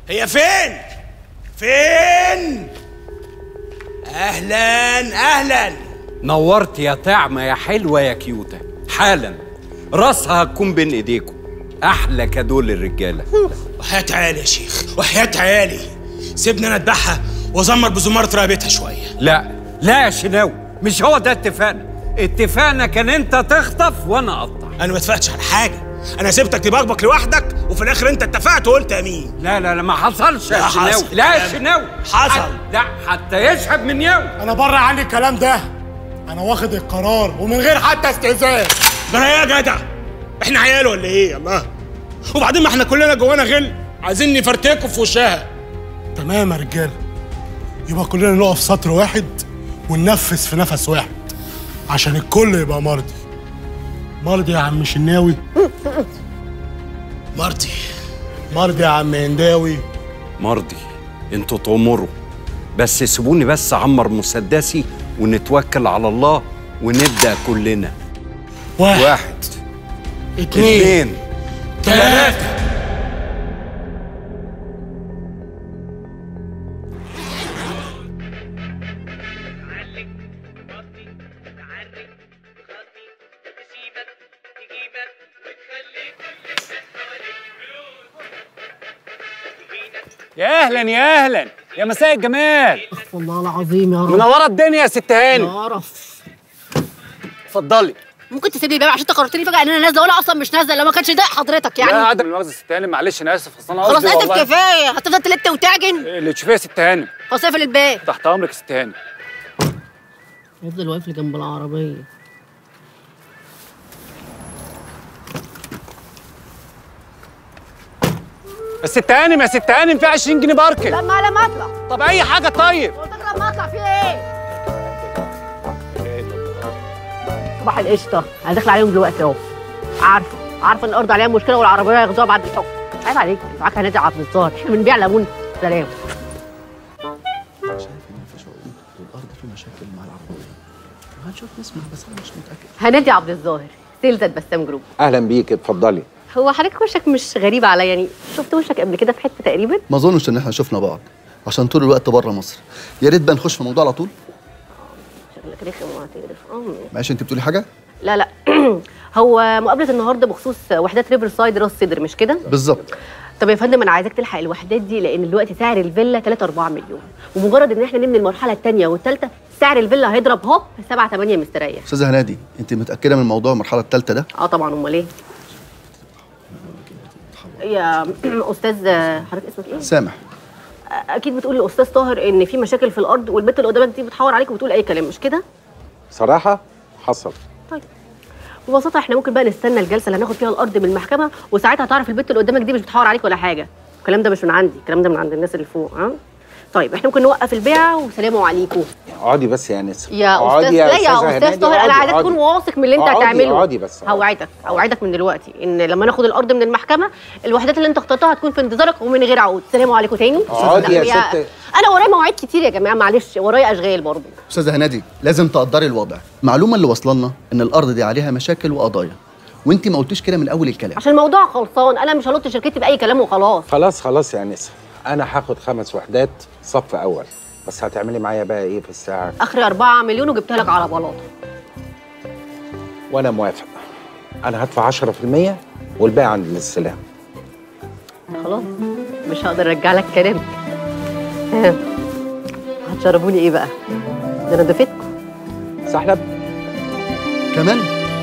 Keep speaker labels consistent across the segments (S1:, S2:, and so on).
S1: هي فين؟ فين؟ اهلا اهلا.
S2: نورت يا طعمه يا حلوه يا كيوته. حالا راسها هتكون بين ايديكم. احلى كادو للرجاله.
S1: وحياة عيالي يا شيخ، وحياة عيالي سيبني انا اذبحها وازمر بزمارة رقبتها شويه.
S2: لا لا يا شناوي، مش هو ده اتفاقنا. اتفاقنا كان انت تخطف وانا اقطع.
S1: انا ما اتفقتش على حاجه، انا سبتك تبقبق لوحدك وفي الاخر انت اتفقت وقلت امين.
S2: لا لا لا ما حصلش يا شناوي. لا يا شناوي
S1: حصل.
S2: لا حتى يشهد من يوم.
S3: انا بره عني الكلام ده، انا واخد القرار ومن غير حتى استئذان.
S1: ده يا جدع احنا عيال ولا ايه؟ الله. وبعدين ما احنا كلنا جوانا غل عايزين نفرتكوا في وشها.
S3: تمام يا رجاله، يبقى كلنا نقف سطر واحد وننفذ في نفس واحد عشان الكل يبقى مرضي. مرضي يا عم شناوي؟
S1: مرضي.
S3: مرضي يا عم هنداوي؟
S2: مرضي. انتوا تأمروا، بس سيبوني بس اعمر مسدسي ونتوكل على الله ونبدأ كلنا. واحد اتنين
S1: تلاتة.
S4: يا اهلا يا اهلا يا مساء الجمال.
S5: استغفر الله العظيم يا رب.
S4: منوره الدنيا يا ست هاني.
S5: يا قرف.
S4: اتفضلي.
S5: ممكن تسيبني الباب عشان تقررتني فجاه ان انا نازله وانا اصلا مش نازله، لو ما كانش ضايق حضرتك يعني.
S4: لا عدم المؤاخذه يا ست هاني، معلش انا اسف، اصل انا
S5: خلاص
S4: قصدي
S5: اسف كفايه، هتفضل تلت وتعجن.
S4: اللي تشوفيه يا ست هاني.
S5: خلاص اقفل الباب.
S4: تحت امرك يا ست هاني.
S5: يفضل واقف لي جنب العربيه.
S4: يا ست هاني، ما يا ست هاني فيها 20 جنيه باركن.
S5: لما اطلع.
S4: طب اي حاجه طيب.
S5: قلت لك لما اطلع في ايه؟ صباح القشطه، انا داخله عليهم دلوقتي اهو. عارفه ان الارض عليها مشكله والعربيه هياخدوها بعد الحكم. عيب عليك، معاك هنادي عبد الظاهر، احنا بنبيع ليمون. سلام.
S6: شايف ان مفيش عقود والارض في مشاكل مع العربيه. هنشوف نسمع بس انا مش متاكد.
S5: هنادي عبد الظاهر، سيلز بسام جروب.
S7: اهلا بيك، اتفضلي.
S5: هو حضرتك وشك مش غريب عليا يعني، شفت وشك قبل كده في حته تقريبا؟
S6: ما اظنش ان احنا شفنا بعض عشان طول الوقت بره مصر. يا ريت بقى نخش في الموضوع على طول.
S5: شكلك رخم وهتقرف.
S6: معلش انت بتقولي حاجه؟
S5: لا لا هو مقابله النهارده بخصوص وحدات ريفر سايد راس سدر مش كده؟
S6: بالظبط.
S5: طب يا فندم انا عايزاك تلحق الوحدات دي، لان دلوقتي سعر الفيلا 3-4 مليون، ومجرد ان احنا نبني المرحله الثانيه والثالثه سعر الفيلا هيضرب هوب 7-8 مستريح.
S6: استاذه هنادي، انت متاكده من موضوع المرحله الثالثه ده؟
S5: اه طبعا، امال ايه؟ يا استاذ حضرتك اسمك ايه؟
S6: سامح.
S5: اكيد بتقول لاستاذ طاهر ان في مشاكل في الارض والبنت اللي قدامك دي بتحور عليك وبتقول اي كلام، مش كده؟
S7: صراحه حصل.
S5: طيب ببساطه احنا ممكن بقى نستنى الجلسه اللي هناخد فيها الارض من المحكمه، وساعتها تعرف البنت اللي قدامك دي مش بتحور عليك ولا حاجه. الكلام ده مش من عندي، الكلام ده من عند الناس اللي فوق. ها طيب احنا ممكن نوقف البيع وسلام عليكم.
S7: اقعدي بس يا نسا.
S5: يا استاذ. لا يا استاذ طاهر، انا عايزاك تكون واثق من اللي انت هتعمله.
S7: اقعدي بس.
S5: هوعدك من دلوقتي ان لما ناخد الارض من المحكمه الوحدات اللي انت اخترتها هتكون في انتظارك ومن غير عقود. سلام عليكم تاني.
S7: اقعدي يا ست.
S5: انا ورايا مواعيد كتير يا جماعه، معلش ورايا اشغال برضه.
S6: استاذه هنادي لازم تقدري الوضع. المعلومه اللي واصله لنا ان الارض دي عليها مشاكل وقضايا، وانت ما قلتيش كده من اول الكلام.
S5: عشان الموضوع خلصان، انا مش هلط شركتي باي كلام وخلاص.
S7: خلاص يا نسا، انا هاخد 5 وحدات صف اول، بس هتعملي معايا بقى ايه في الساعه؟
S5: اخري 4 مليون وجبتها لك على بلاطه.
S7: وانا موافق. انا هدفع 10% والباقي عند الاستلام.
S5: خلاص مش هقدر ارجع لك كلامك. هتشربوني ايه بقى؟ ده انا ضيفتكم.
S7: سحلب
S6: كمان.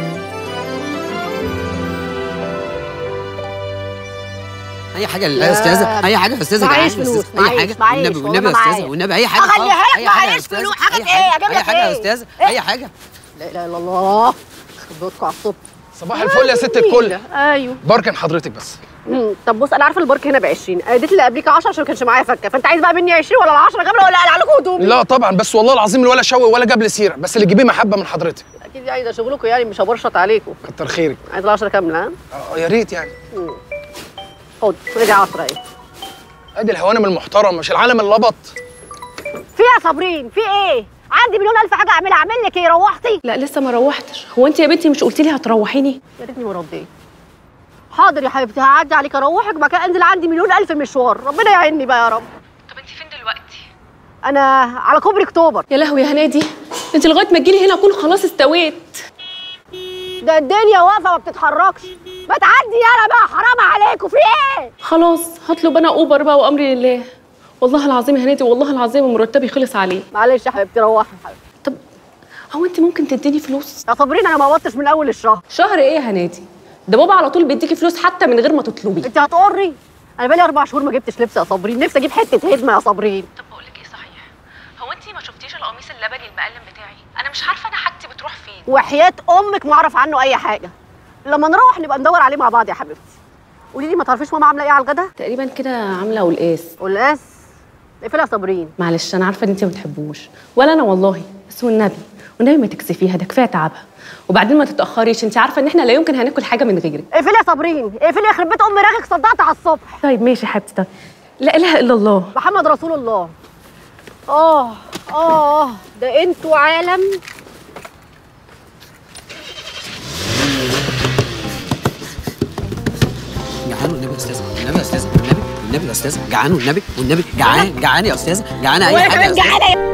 S8: اي حاجه يا استاذه، اي حاجه يا استاذه.
S5: معيش فلوس،
S8: اي حاجه والنبي يا استاذه، والنبي اي حاجه.
S5: اخليها لك. معيش فلوس. حاجه ايه؟ اجيب لك
S8: اي حاجه يا استاذه، اي حاجه.
S5: لا اله الا الله. خبطكم على الصبح.
S9: صباح الفل يا ست الكل.
S5: ايوه
S9: باركن حضرتك بس.
S5: طب بص، انا عارفه البارك هنا ب 20، اديت اللي قبليك 10 عشان ما كانش معايا فكه، فانت عايز بقى مني 20 ولا 10 جمله ولا اقلع لكم هدومي؟
S9: لا طبعا، بس والله العظيم ولا شوي ولا جاب لي سيره، بس اللي تجيبيه محبه من حضرتك.
S5: اكيد يعني ده شغلكم يعني، مش هبرشط عليكم.
S9: كتر خيرك.
S5: عايز 10 كامله. ها
S9: يا ريت يعني.
S5: خد رجع 10 اهي.
S9: ادي الهوانم المحترم مش العالم اللبط.
S5: في يا صابرين في ايه؟ عندي مليون الف حاجه اعملها. اعمل لك ايه؟ روحتي؟
S10: لا لسه ما روحتش. هو انت يا بنتي مش قلتي لي هتروحيني؟
S5: يا ريتني ما رديت. حاضر يا حبيبتي، هعدي عليك اروحك وبعد كده انزل، عندي مليون الف مشوار، ربنا يعيني بقى يا رب.
S10: طب انت فين دلوقتي؟
S5: انا على كوبري اكتوبر.
S10: يا لهوي يا هنادي، انت لغايه ما تجيلي هنا اكون خلاص استويت.
S5: ده الدنيا واقفه ما بتتحركش، ما تعدي يالا بقى، حرام عليكم، في ايه؟
S10: خلاص هطلب انا اوبر بقى وامري لله. والله العظيم يا هنادي، والله العظيم مرتبي خلص عليه.
S5: معلش يا حبيبتي، روحي يا حبيبتي.
S10: طب هو انت ممكن تديني فلوس؟
S5: يا صابرين انا ما قبضتش من اول الشهر.
S10: شهر ايه يا هنادي؟ ده بابا على طول بيديكي فلوس حتى من غير ما تطلبي.
S5: انت هتقري؟ انا بقالي 4 شهور ما جبتش لبس يا صابرين، نفسي اجيب حته هدمه يا صابرين.
S10: طب بقول لك ايه صحيح، هو انت ما شفتيش القميص اللبني المقلم بتاعي؟ انا مش عارفه انا حاجتي بتروح فين.
S5: وحياه امك ما اعرف عنه اي حاجه، لما نروح نبقى ندور عليه مع بعض يا حبيبتي. قولي لي، ما تعرفيش ماما عامله ايه على الغدا؟
S10: تقريبا كده عامله قلقاس.
S5: قلقاس؟ اقفلها يا صابرين.
S10: معلش انا عارفه ان انت ما بتحبوش ولا انا والله، بس والنبي ما تكسفيها، ده كفايه تعبها. وبعدين ما تتاخريش، انت عارفه ان احنا لا يمكن هناكل حاجه من غيرك.
S5: اقفلي يا صابرين، اقفلي، يخرب بيت ام راغك، صدقت على الصبح.
S10: طيب ماشي يا حبيبتي. طب لا اله الا الله
S5: محمد رسول الله. ده انتوا عالم.
S8: جعان والنبي يا استاذه، والنبي يا استاذه، والنبي يا استاذه، جعان والنبي جعان يا استاذه، جعان اي حاجه يا استاذه.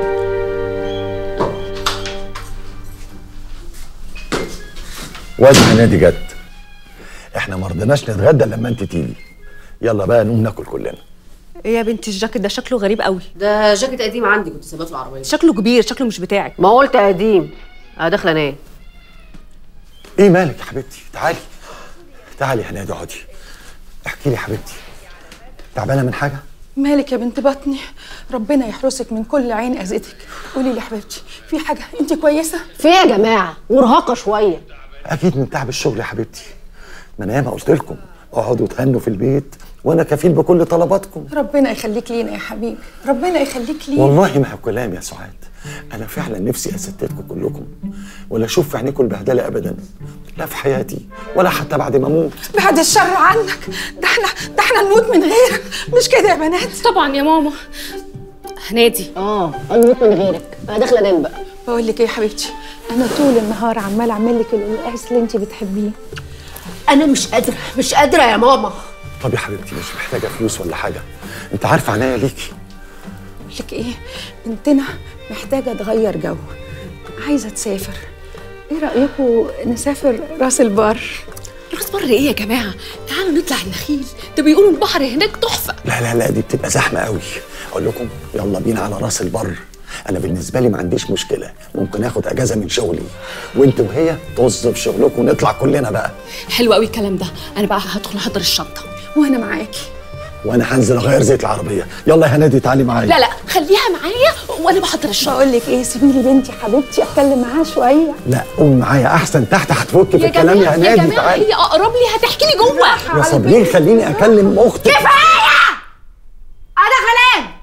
S11: واد هنادي جت، احنا ما رضيناش نتغدى لما انت تيجي. يلا بقى نقوم ناكل كلنا.
S10: ايه يا بنتي الجاكيت ده شكله غريب قوي.
S5: ده جاكيت قديم عندي، كنت سايباه في العربيه.
S10: شكله كبير، شكله مش بتاعك.
S5: ما قلت قديم. انا داخله انام.
S11: ايه مالك يا حبيبتي؟ تعالي يا هنادي، اقعدي احكي لي يا حبيبتي، تعبانه من حاجه؟
S12: مالك يا بنت بطني؟ ربنا يحرسك من كل عين اذتك. قولي لي يا حبيبتي، في حاجه؟ انت كويسه؟
S5: في ايه يا جماعه؟ مرهقه شويه.
S11: اكيد من تعب الشغل يا حبيبتي. ما انا ياما قلت لكم اقعدوا تهنوا في البيت وانا كفيل بكل طلباتكم.
S12: ربنا يخليك لينا يا حبيبي، ربنا يخليك لينا.
S11: والله ما هو كلام يا سعاد، انا فعلا نفسي اسددكم كلكم ولا اشوف في عينيكم البهدله ابدا، لا في حياتي ولا حتى بعد ما اموت.
S12: بعد الشر عنك، ده احنا نموت من غيرك، مش كده يا بنات؟
S10: طبعا يا ماما. هنادي
S5: نموت من غيرك. انا داخله انام بقى.
S12: بقول لك ايه يا حبيبتي، انا طول النهار عمال اعمل لك القلقاس اللي انت بتحبيه.
S5: انا مش قادره يا ماما.
S11: طب يا حبيبتي مش محتاجه فلوس ولا حاجه، انت عارفه عناية ليكي.
S12: بقول لك ايه، بنتنا محتاجه تغير جو، عايزه تسافر. ايه رايكم نسافر راس البر؟
S10: راس بر ايه يا جماعه؟ تعالوا نطلع النخيل، ده بيقولوا البحر هناك تحفه.
S11: لا دي بتبقى زحمه قوي. اقول لكم يلا بينا على راس البر. انا بالنسبه لي ما عنديش مشكله، ممكن اخد اجازه من شغلي وانت وهي طز في شغلكم ونطلع كلنا بقى.
S10: حلو قوي الكلام ده. انا بقى هدخل احضر الشنطه.
S12: وانا معاكي.
S11: وانا هنزل اغير زيت العربيه. يلا يا هنادي تعالي معايا.
S10: لا خليها معايا وانا بحضر الشنطه.
S12: بقول لك ايه، سيبي لي بنتي حبيبتي اتكلم معاها شويه.
S11: لا قومي معايا احسن، تحت هتفك في الكلام يا هنادي.
S10: يا جماعه هي اقرب لي، هتحكي لي جوه.
S11: يا صابرين خليني اكلم اختي.
S5: كفايه، انا داخله انام.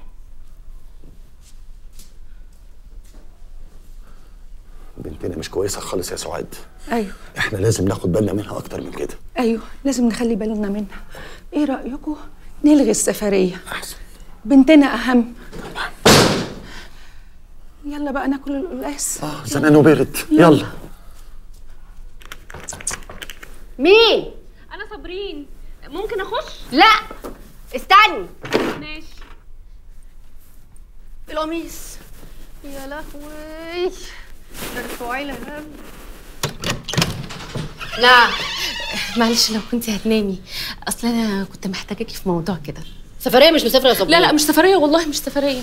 S11: بنتنا مش كويسه خالص يا سعاد.
S12: ايوه
S11: احنا لازم ناخد بالنا منها اكتر من كده.
S12: ايوه لازم نخلي بالنا منها. ايه رايكم نلغي السفريه؟
S11: احسن،
S12: بنتنا اهم. يلا بقى ناكل القلقاس.
S11: زمان وبرد. يلا.
S5: مين؟
S10: انا صابرين، ممكن اخش؟
S5: لا استني.
S10: ماشي.
S5: القميص يا لهوي، ارفعي لها.
S10: لا معلش لو كنت هتنامي، اصل انا كنت محتاجاكي في موضوع كده.
S5: سفريه مش مسافره يا صابرين؟
S10: لا مش سفريه والله، مش سفريه.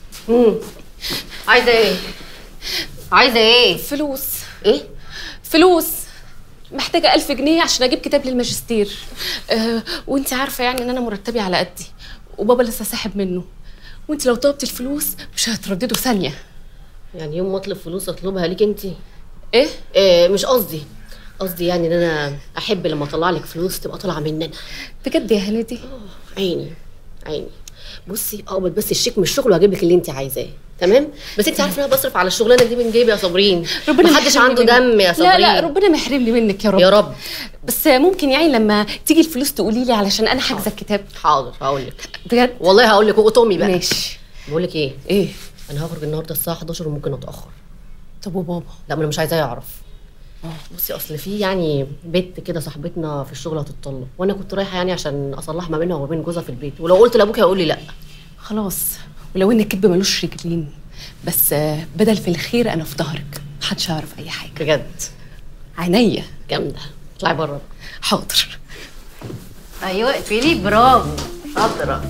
S5: عايزه ايه؟
S10: فلوس.
S5: ايه؟
S10: فلوس. محتاجه 1000 جنيه عشان اجيب كتاب للماجستير. وانت عارفه يعني ان انا مرتبي على قدي وبابا لسه ساحب منه، وانت لو طلبتي الفلوس مش هتردده ثانيه.
S5: يعني يوم ما اطلب فلوس اطلبها ليك انت؟
S10: ايه
S5: مش قصدي يعني ان انا احب لما اطلع لك فلوس تبقى طالعه مننا.
S10: بجد يا هنادي؟
S5: عيني بصي، اقبض بس الشيك من الشغل وهجيب لك اللي انت عايزاه، تمام؟ بس انت عارفه ان انا بصرف على الشغلانه دي من جيبي يا صابرين.
S10: ربنا
S5: محدش عنده دم يا صابرين.
S10: لا ربنا ما يحرمني منك يا رب.
S5: يا رب.
S10: بس ممكن يعني لما تيجي الفلوس تقولي لي علشان انا حاجزه الكتاب.
S5: حاضر هقول لك.
S10: بجد
S5: والله هقول لك. وقطمي بقى.
S10: ماشي.
S5: بقول لك
S10: ايه؟
S5: انا هخرج النهارده الساعه 11 وممكن اتاخر.
S10: طب وبابا؟
S5: لا ما انا مش عايزاه يعرف. بصي اصل في يعني بنت كده صاحبتنا في الشغل هتتطلق، وانا كنت رايحه يعني عشان اصلح ما بينها وما بين جوزها في البيت، ولو قلت لابوك هيقول لي لا.
S10: خلاص، ولو ان الكذب ملوش رجلين، بس بدل في الخير انا في ظهرك، محدش يعرف اي حاجه.
S5: بجد؟
S10: عينيا
S5: جامده. اطلعي بره.
S10: حاضر.
S5: ايوه اقفلي، برافو شاطره.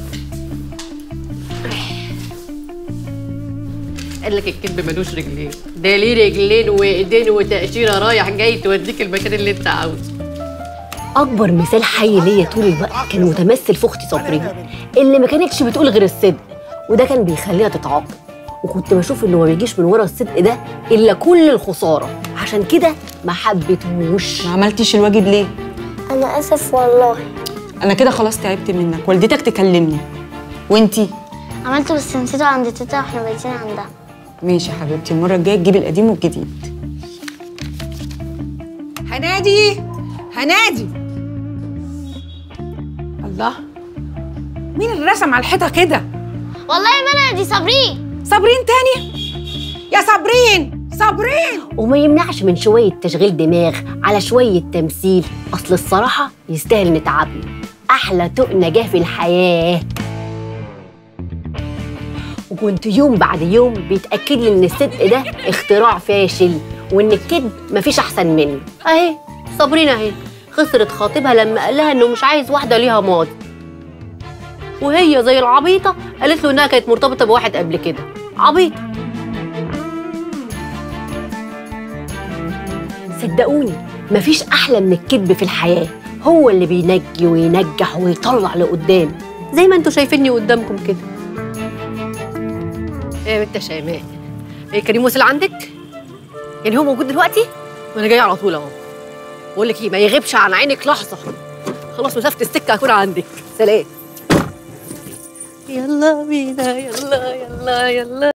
S5: قال لك الكذب ملوش رجلين، ده ليه رجلين وايدين وتأشيرة رايح جاي توديك المكان اللي انت عاوزه. اكبر مثال حي ليا طول الوقت كان متمثل في اختي صابرين اللي ما كانتش بتقول غير الصدق، وده كان بيخليها تتعاقب، وكنت بشوف انه ما بيجيش من ورا الصدق ده الا كل الخساره، عشان كده ما حبيتهوش.
S13: ما عملتيش الواجب ليه؟
S14: انا اسف والله.
S13: انا كده خلاص تعبت منك، والدتك تكلمني. وانتي؟
S14: عملته بس نسيته عند تيتا واحنا بايتين عندها.
S13: ماشي يا حبيبتي، المره الجايه تجيبي القديم والجديد.
S12: هنادي هنادي. الله، مين اللي رسم على الحيطه كده؟
S14: والله ما انا، دي صابرين.
S12: صابرين تاني؟ يا صابرين صابرين.
S5: وما يمنعش من شويه تشغيل دماغ على شويه تمثيل، اصل الصراحه يستاهل نتعب له. احلى تقنه جه في الحياه. وكنت يوم بعد يوم بيتاكد لي ان الصدق ده اختراع فاشل، وان الكذب مفيش احسن منه. اهي صابرين اهي خسرت خاطبها لما قال لها انه مش عايز واحده ليها ماضي، وهي زي العبيطه قالت له انها كانت مرتبطه بواحد قبل كده. عبيطه. صدقوني مفيش احلى من الكذب في الحياه، هو اللي بينجي وينجح ويطلع لقدام، زي ما انتوا شايفيني قدامكم كده. ايه يا بنت شيماء، ايه كريم وصل عندك؟ يعني هو موجود دلوقتي؟ وانا جايه على طول اهو. بقول لك ايه، ما يغيبش عن عينك لحظه. خلاص مسافه السكه هكون عندك. سلام. يلا بينا يلا يلا يلا.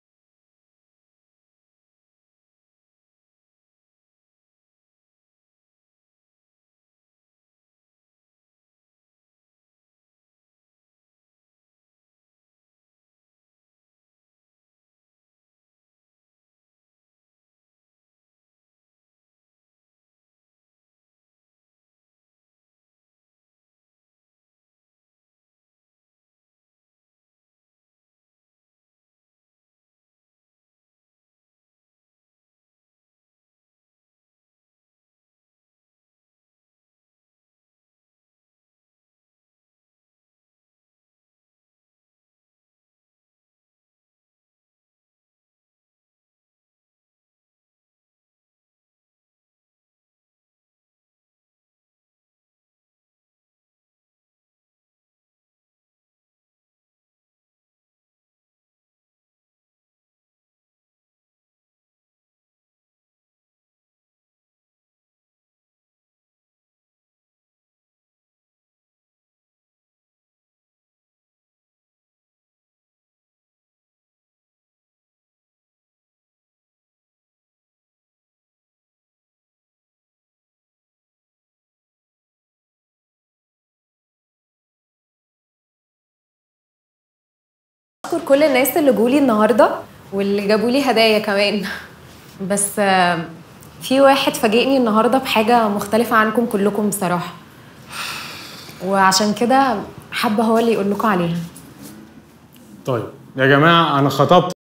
S15: أشكر كل الناس اللي جولي النهارده واللي جابوا لي هدايا كمان. بس في واحد فاجئني النهارده بحاجه مختلفه عنكم كلكم بصراحه، وعشان كده حابه هو اللي يقول لكم عليها.
S1: طيب يا جماعه انا خطبت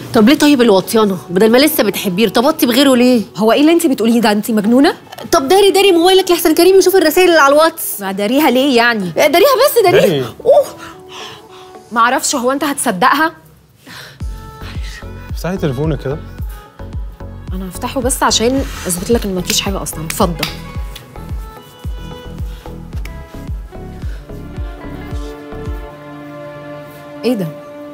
S5: طب ليه طيب اللي وطيانه بدل ما لسه بتحبيه ارتبطتي بغيره ليه؟
S15: هو ايه اللي انت بتقوليه ده؟ انت مجنونه؟
S5: طب داري موبايلك لحسن كريم يشوف الرسائل اللي على الواتس.
S15: ما داريها ليه يعني؟
S5: داريها بس داريها.
S15: ما اعرفش، هو انت هتصدقها؟
S3: افتحي تليفونك كده.
S15: انا هفتحه بس عشان اثبت لك ان مفيش حاجه اصلا. اتفضل. ايه ده؟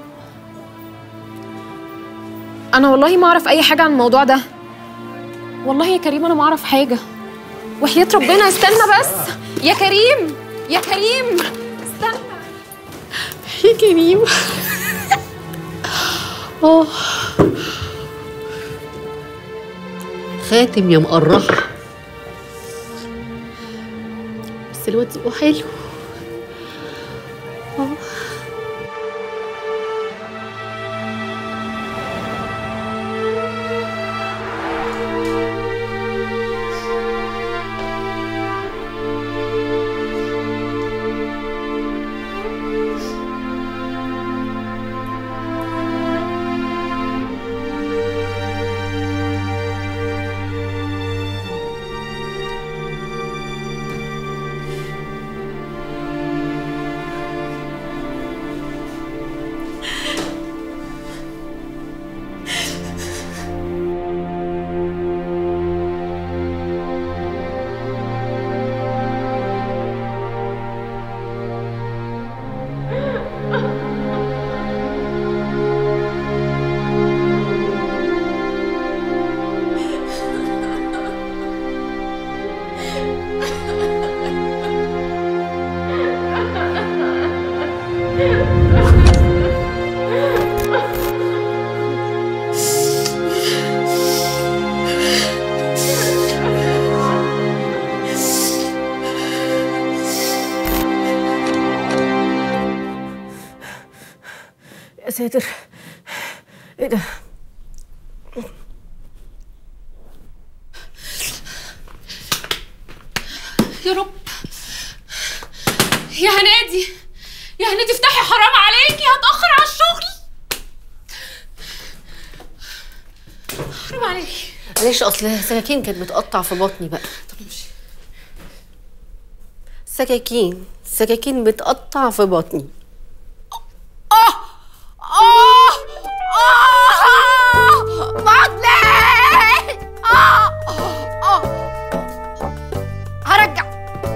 S15: انا والله ما اعرف اي حاجه عن الموضوع ده. والله يا كريم انا ما اعرف حاجه. وحياة ربنا استنى بس يا كريم، يا كريم استنى
S5: يا كريم. خاتم يا مقرحه، بس الواد ذوقه حلو. يا ساتر، ايه ده؟
S10: يا رب يا هنادي، يا هنادي افتحي، حرام عليكي هتأخر على الشغل. حرام عليكي.
S5: معلش اصل السكاكين كانت بتقطع في بطني بقى.
S10: طب امشي.
S5: السكاكين بتقطع في بطني.
S10: بطني. هرجع.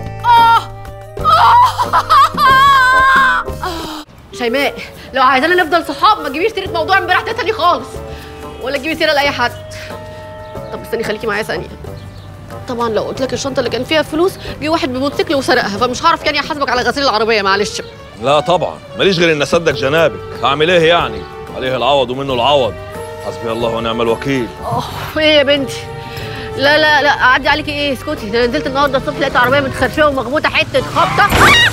S5: شيماء، لو عايزانا نفضل صحاب ما تجيبيش سيره موضوع امبارح ده تاني خالص، ولا تجيبي سيره لاي حد. طب استني خليكي معايا ثانيه. طبعا لو قلت لك الشنطه اللي كان فيها فلوس جه واحد بموتوسيكل وسرقها، فمش هعرف يعني احاسبك على غسيل العربيه، معلش.
S16: لا طبعا، ماليش غير ان اصدق جنابك. هعمل ايه يعني؟ عليه العوض ومنه العوض. حسبي الله ونعم الوكيل.
S5: ايه يا بنتي؟ لا اعدي عليكي ايه؟ اسكتي، ده انا نزلت النهارده الصبح لقيت عربيه متخرشيه ومخبوطه حته خبطه.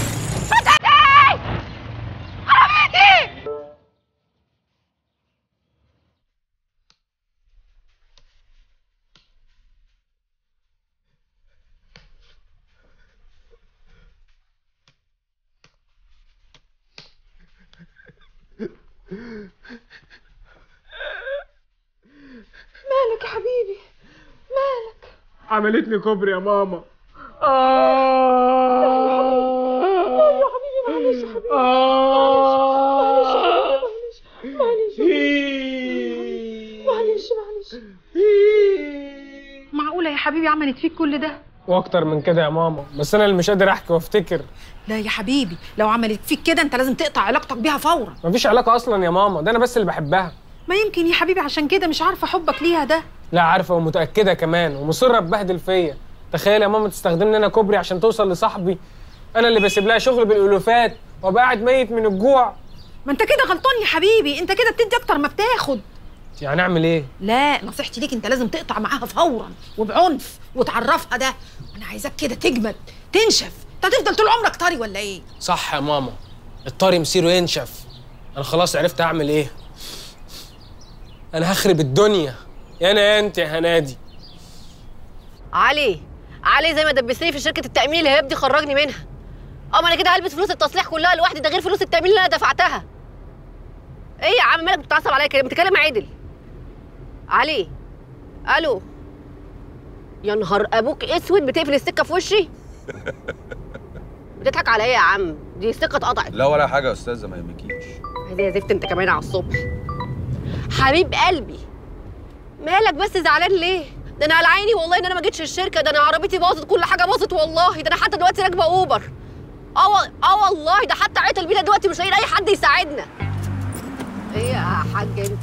S12: مالك يا حبيبي؟ مالك؟
S4: عملت لي كوبري يا ماما.
S12: لا يا حبيبي معلش يا حبيبي. معلش. معقولة يا حبيبي عملت فيك كل ده؟
S4: واكتر من كده يا ماما، بس انا اللي مش قادر احكي وافتكر.
S12: لا يا حبيبي، لو عملت فيك كده انت لازم تقطع علاقتك بيها فورا.
S4: مفيش علاقه اصلا يا ماما، ده انا بس اللي بحبها.
S12: ما يمكن يا حبيبي عشان كده مش عارفه حبك ليها ده.
S4: لا عارفه ومتاكده كمان، ومصره تبهدل فيا. تخيل يا ماما تستخدمني انا كوبري عشان توصل لصاحبي، انا اللي بسيب لها شغل بالالوفات وابقى قاعد ميت من الجوع.
S12: ما انت كده غلطان يا حبيبي، انت كده بتدي اكتر ما بتاخد.
S4: يعني اعمل ايه؟
S12: لا نصيحتي ليك انت لازم تقطع معاها فورا وبعنف وتعرفها ده. انا عايزاك كده تجمد تنشف. انت هتفضل طول عمرك طري ولا ايه؟
S4: صح يا ماما، الطري مصيره ينشف. انا خلاص عرفت اعمل ايه. انا هخرب الدنيا يا انا يا انت يا هنادي.
S5: علي زي ما دبستني في شركه التامين اللي هيبدي خرجني منها. ما انا كده هلبس فلوس التصليح كلها لوحدي، ده غير فلوس التامين اللي انا دفعتها. ايه يا عم مالك بتتعصب عليا كده؟ بتتكلم عدل. علي. الو. يا نهار ابوك اسود، بتقفل السكه في وشي؟ بتضحك عليا يا عم؟ دي السكه اتقطعت.
S2: لا ولا حاجه يا استاذه، ما يهمكيش.
S5: هدي يا زفت انت كمان على الصبح. حبيب قلبي مالك بس زعلان ليه؟ ده انا على عيني والله ان انا ما جيتش الشركه، ده انا عربيتي باظت، كل حاجه باظت والله، ده انا حتى دلوقتي راكبه اوبر. والله ده حتى عيطل بينا دلوقتي مش لاقيين اي حد يساعدنا. ايه يا حاج انت؟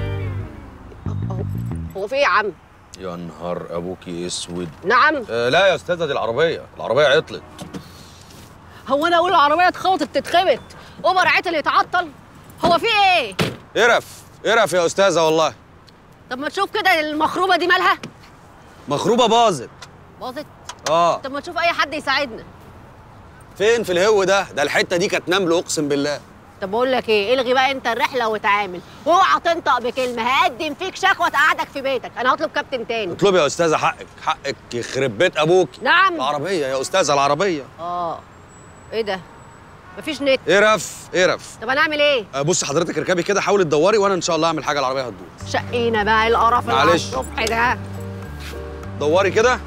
S5: هو في ايه يا عم؟
S2: يا نهار ابوكي اسود.
S5: نعم.
S2: لا يا استاذه، دي العربيه عطلت.
S5: هو انا اقول العربيه اتخبطت تتخبط، اوبر عطل يتعطل؟ هو في ايه؟
S17: قرف يا استاذه والله.
S5: طب ما تشوف كده المخروبه دي مالها؟
S17: مخروبه باظت.
S5: باظت؟
S17: طب
S5: ما تشوف اي حد يساعدنا.
S17: فين في الهو ده الحته دي كانت نمل اقسم بالله.
S5: طب بقول لك ايه، الغي بقى انت الرحله وتعامل، واوعى تنطق بكلمه، هقدم فيك شكوى تقعدك في بيتك، انا هطلب كابتن تاني.
S17: اطلبي يا استاذه، حقك يخرب بيت ابوك.
S5: نعم.
S17: العربيه يا استاذه، العربيه.
S5: ايه ده؟ مفيش نت.
S17: قرف.
S5: طب هنعمل ايه؟
S17: بصي حضرتك اركبي كده، حاولي تدوري وانا ان شاء الله اعمل حاجه، العربيه هتدور.
S5: شقينا بقى القرف اللي على
S17: معلش.
S5: الصبح ده.
S17: دوري كده.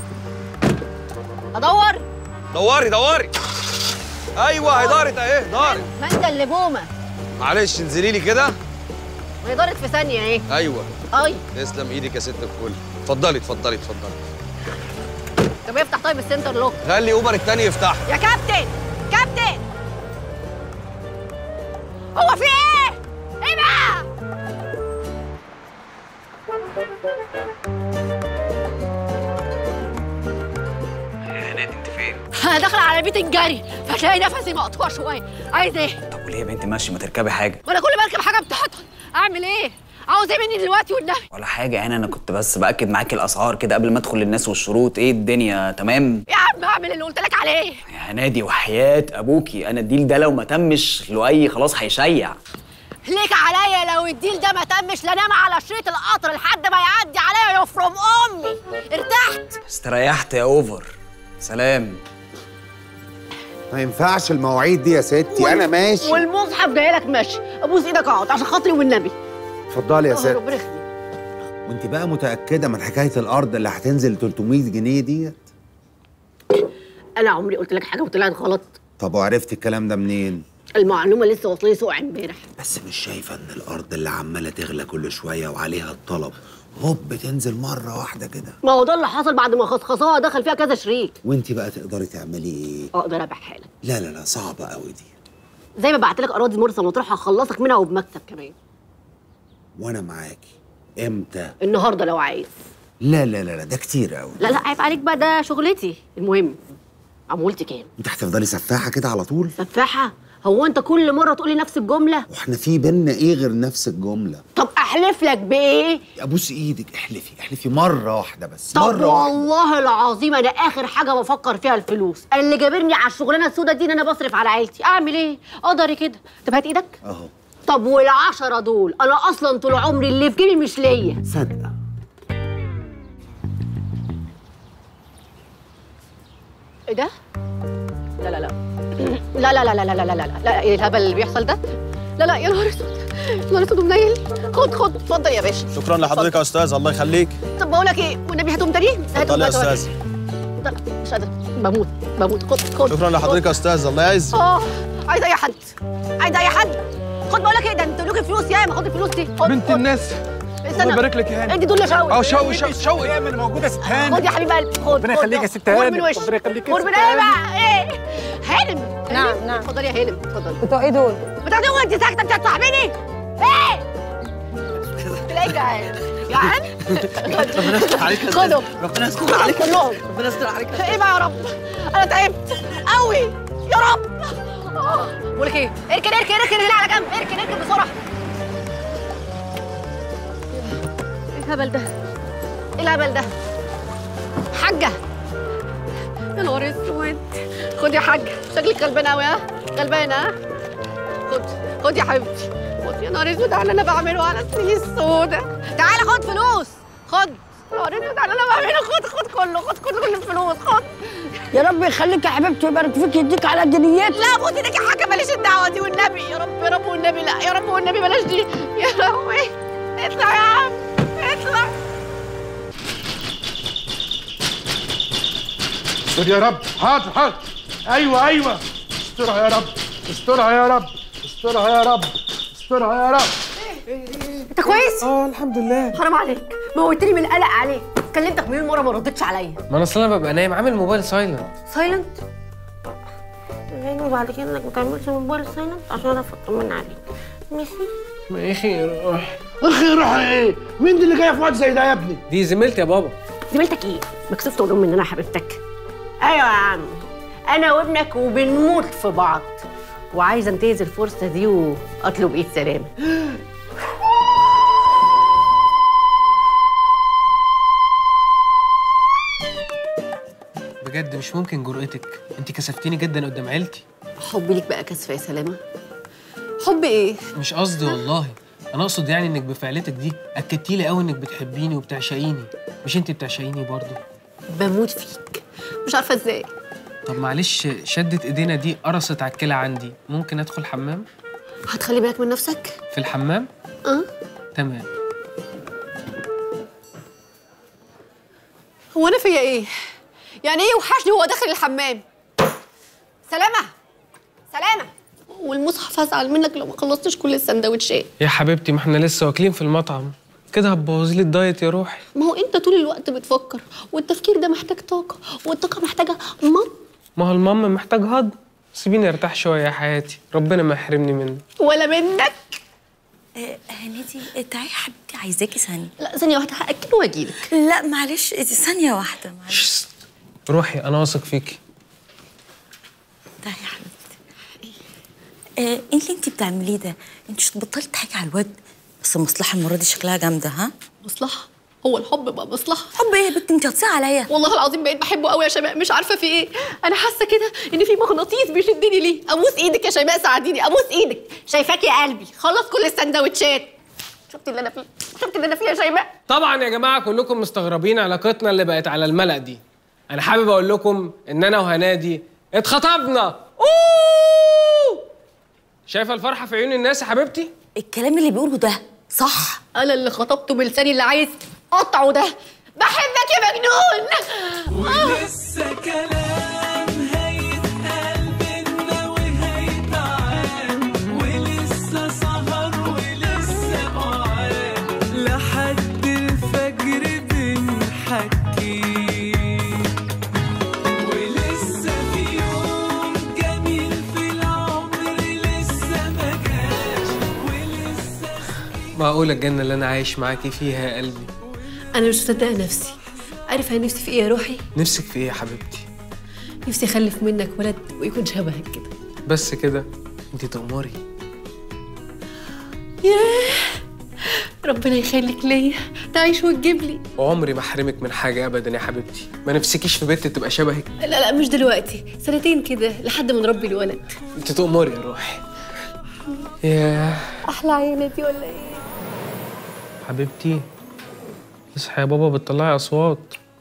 S5: ادور؟
S17: دوري. ايوه هي دارت اهي، دارت.
S5: ما انت اللي بومه.
S17: معلش انزلي لي كده.
S5: ما هي دارت في ثانيه اهي.
S17: ايوه.
S5: اي
S17: تسلم ايدك يا ست الكل. اتفضلي.
S5: طب افتح طيب السنتر لوك.
S17: خلي اوبر التاني يفتح.
S5: يا كابتن هو في ايه؟ ايه بقى؟
S8: يا نادي انت فين؟
S5: انا داخله على بيت الجري، فتلاقي نفسي مقطوع شويه. عايز ايه؟
S8: طب وليه يا بنتي ماشي ما تركبي حاجه؟
S5: وانا كل ما اركب حاجه بتعطل، اعمل ايه؟ عاوز ايه مني دلوقتي والنبي؟
S8: ولا حاجه يعني، انا كنت بس باكد معاكي الاسعار كده قبل ما ادخل للناس والشروط. ايه الدنيا تمام؟
S5: يا عم اعمل اللي قلت لك عليه.
S8: يا نادي وحياه ابوكي انا الديل ده لو ما تمش لؤي خلاص هيشيع.
S5: ليك عليا لو الديل ده ما تمش، لا انام على شريط القطر لحد ما يعدي عليا يفرم امي. ارتحت؟
S8: استريحت يا اوفر. سلام.
S18: ما ينفعش المواعيد دي يا ستي، انا ماشي.
S5: والمصحف جاي لك ماشي، ابوس ايدك اقعد عشان خاطري والنبي.
S18: اتفضلي يا ست.
S5: ربنا يخليك.
S18: وانت بقى متاكده من حكايه الارض اللي هتنزل 300 جنيه ديت؟
S5: انا عمري قلت لك حاجه وطلعت غلط؟
S18: طب وعرفتي الكلام ده منين؟
S5: المعلومه لسه واصله لي سوق امبارح.
S18: بس مش شايفه ان الارض اللي عماله تغلى كل شويه وعليها الطلب هوب بتنزل مره واحده كده؟
S5: ما هو ده اللي حصل بعد ما خصخصوها دخل فيها كذا شريك.
S18: وانت بقى تقدري تعملي ايه؟
S5: اقدر ابيعها لك.
S18: لا صعبه قوي دي.
S5: زي ما بعت لك اراضي مرسى مطروح هخلصك منها وبمكسب كمان.
S18: وانا معاكي. امتى؟
S5: النهارده لو عايز.
S18: لا ده كتير قوي.
S5: لا عيب عليك بقى، ده شغلتي. المهم عمولتي كام؟
S18: انت هتفضلي سفاحه كده على طول؟
S5: سفاحه؟ هو انت كل مره تقولي نفس الجمله؟
S18: واحنا في بينا ايه غير نفس الجمله؟
S5: طب احلف لك بايه؟
S18: ابوس ايدك، احلفي مره واحده بس.
S5: طب
S18: مرة
S5: والله
S18: واحدة.
S5: العظيم انا اخر حاجه بفكر فيها الفلوس. انا اللي جابرني على الشغلانه السودا دي ان انا بصرف على عيلتي. اعمل ايه؟ قدري كده. طب هات ايدك
S18: اهو.
S5: طب وال10 دول انا اصلا طول عمري اللي في جيبي مش ليا.
S18: صدقه.
S5: ايه ده؟ لا ايه الهبل اللي بيحصل ده؟ لا يا نهار اسود، يا نهار اسود ومنيل. خد اتفضل يا باشا.
S19: شكرا لحضرتك يا استاذ، الله يخليك.
S5: طب بقول لك ايه، والنبي هاتهم تاني.
S19: اتفضل يا استاذ.
S5: لا مش قادره، بموت. خد.
S19: شكرا لحضرتك يا استاذ، الله يعز.
S5: عايز اي حد. خد بقول لك ايه، ده انتوا لكم فلوس ياما. خد الفلوس دي.
S19: بنت الناس. الله يبارك لك يا هاني.
S5: ادي دول لشوقي.
S19: شوقي هي اللي موجوده يا ست هاني.
S5: خد يا حبيب قلبي، خد.
S19: ربنا يخليك يا ست هاني.
S5: ربنا يخليك يا ست هاني. ايه هانم.
S13: نعم.
S5: اتفضلي يا هانم، اتفضلي.
S13: بتوع ايه دول؟
S5: بتاخدي وانت ساكته انت هتصاحبيني؟ ايه؟ تلاقيك جعان؟
S8: ربنا يستر عليك يا
S5: خدهم.
S8: ربنا يستر عليك
S5: كلهم.
S8: ربنا يستر عليك.
S5: ايه بقى يا رب؟ انا تعبت قوي يا رب. بقول لك ايه، اركن هنا على جنب. اركن بسرعه. ايه الهبل ده؟ حاجه يا نهار اسود. خد يا حاجه، شكلك غلبانه قوي. غلبانه. خد يا حبيبتي. خد. يا نهار اسود على اللي انا بعمله على السنين السودا. تعالى خد فلوس. خد. يا نهار اسود على اللي انا بعمله. خد كل الفلوس. خد.
S20: يا رب يخليك يا حبيبتي ويبارك فيك، يديك على دنيتك.
S5: لا بصي ايدك يا حاجه، بلاش الدعوه دي والنبي. يا رب والنبي. لا يا رب والنبي بلاش دي. يا لهوي. اطلع يا عم.
S3: خد يا رب. حاضر حاضر. ايوه استرها يا رب، استرها يا رب، استرها يا رب، استرها يا رب.
S5: انت كويس؟
S4: الحمد لله.
S5: حرام عليك، موتني من القلق عليك. كلمتك مليون مره ما ردتش عليا.
S4: ما انا اصل انا ببقى نايم عامل موبايل سايلنت.
S5: سايلنت؟ يعني بعد كده انك ما تعملش موبايل سايلنت عشان اعرف اطمن عليك. ماشي؟
S4: ما اخي روح.
S3: اخي روح ايه؟ مين دي اللي جايه في وقت زي ده يا ابني؟
S4: دي زميلتي يا بابا.
S5: زميلتك ايه؟ مكسوف تقول لهم ان انا حبيبتك. ايوه يا عم، انا وابنك وبنموت في بعض، وعايزه انتهز الفرصه دي واطلب ايد سلامه.
S4: بجد مش ممكن جرأتك، انت كسفتيني جدا قدام عيلتي.
S5: حبي ليك بقى كسفه يا سلامه. حب ايه؟
S4: مش قصدي والله، انا اقصد يعني انك بفعلتك دي اكدتي لي قوي انك بتحبيني وبتعشقيني. مش انت بتعشقيني برضه؟
S5: بموت فيك، مش عارفه ازاي.
S4: طب معلش، شدت ايدينا دي قرصت على الكلى عندي، ممكن ادخل الحمام؟
S5: هتخلي بالك من نفسك؟
S4: في الحمام؟ تمام.
S5: هو انا فيا ايه؟ يعني ايه وحشني وهو داخل الحمام؟ سلامه سلامه، والمصحف هزعل منك لو ما خلصتش كل السندوتشات.
S4: يا حبيبتي ما احنا لسه واكلين في المطعم، كده هتبوظي لي الدايت يا روحي.
S5: ما هو انت طول الوقت بتفكر، والتفكير ده محتاج طاقه، والطاقه محتاجه
S4: ما هو المام محتاج هضم. سيبيني ارتاح شويه يا حياتي، ربنا ما يحرمني منك
S5: ولا منك.
S21: هنادي تعالي يا حبيبتي، عايزاكي ثانيه.
S5: لا ثانيه واحده، هاكل واجيلك.
S21: لا معلش ثانيه واحده معلش.
S4: روحي انا واثق فيكي.
S21: تعالي يا حبيبتي. ايه اللي انت بتعمليه ده؟ انت مش تبطلي تضحكي على الواد؟ بس المصلحه المره دي شكلها جامده. ها
S5: مصلحه؟ هو الحب بقى مصلحه؟
S21: حب ايه يا بنت؟ انت هتصيعي عليا.
S5: والله العظيم بقيت بحبه قوي يا شيماء، مش عارفه في ايه. انا حاسه كده ان في مغناطيس بيشدني ليه. ابوس ايدك يا شيماء، ساعديني، ابوس ايدك. شايفاك يا قلبي، خلص كل السندوتشات. شفتي اللي انا فيه؟ شفتي اللي انا فيه يا شيماء؟
S4: طبعا يا جماعه كلكم مستغربين علاقتنا اللي بقت على الملأ دي. انا حابب اقول لكم ان انا وهنادي اتخطبنا. شايفه الفرحه في عيون الناس يا حبيبتي؟
S21: الكلام اللي بيقوله ده صح؟
S5: انا اللي خطبته بلساني اللي عايز اقطعه ده. بحبك يا مجنون.
S22: ولسه كلام هيتقال بينا وهيتعاد، ولسه سهر ولسه قعاد لحد الفجر بنحكي، ولسه في يوم جميل في العمر لسه ما جاش، ولسه
S4: معقوله الجنه اللي انا عايش معاكي فيها يا قلبي؟
S5: انا مش مصدقه نفسي. عارف انا نفسي في ايه يا روحي؟
S4: نفسك في ايه يا حبيبتي؟
S5: نفسي اخلف منك ولد ويكون شبهك كده.
S4: بس كده؟ انتي تأمري.
S5: ياه، ربنا يخليك ليا، تعيش وتجيب لي.
S4: عمري ما احرمك من حاجه ابدا يا حبيبتي. ما نفسكيش في بنت تبقى شبهك؟
S5: لا مش دلوقتي، سنتين كده لحد ما نربي الولد.
S4: انتي تأمري يا روحي. ياه
S5: احلى عينتي ولا ايه؟
S4: حبيبتي اصحي يا بابا، بتطلعي اصوات.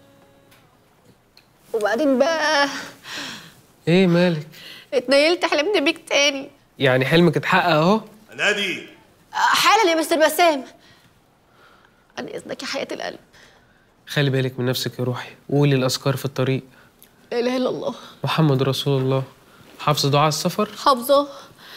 S5: وبعدين بقى
S4: ايه مالك؟
S5: اتنيلت، حلمت بيك تاني.
S4: يعني حلمك اتحقق اهو؟
S1: نادي
S5: حالا يا مستر بسام. عن اذنك يا حياة القلب.
S4: خلي بالك من نفسك يا روحي، وقولي الاذكار في الطريق.
S5: لا اله الا الله
S4: محمد رسول الله. حافظه دعاء السفر؟
S5: حافظه.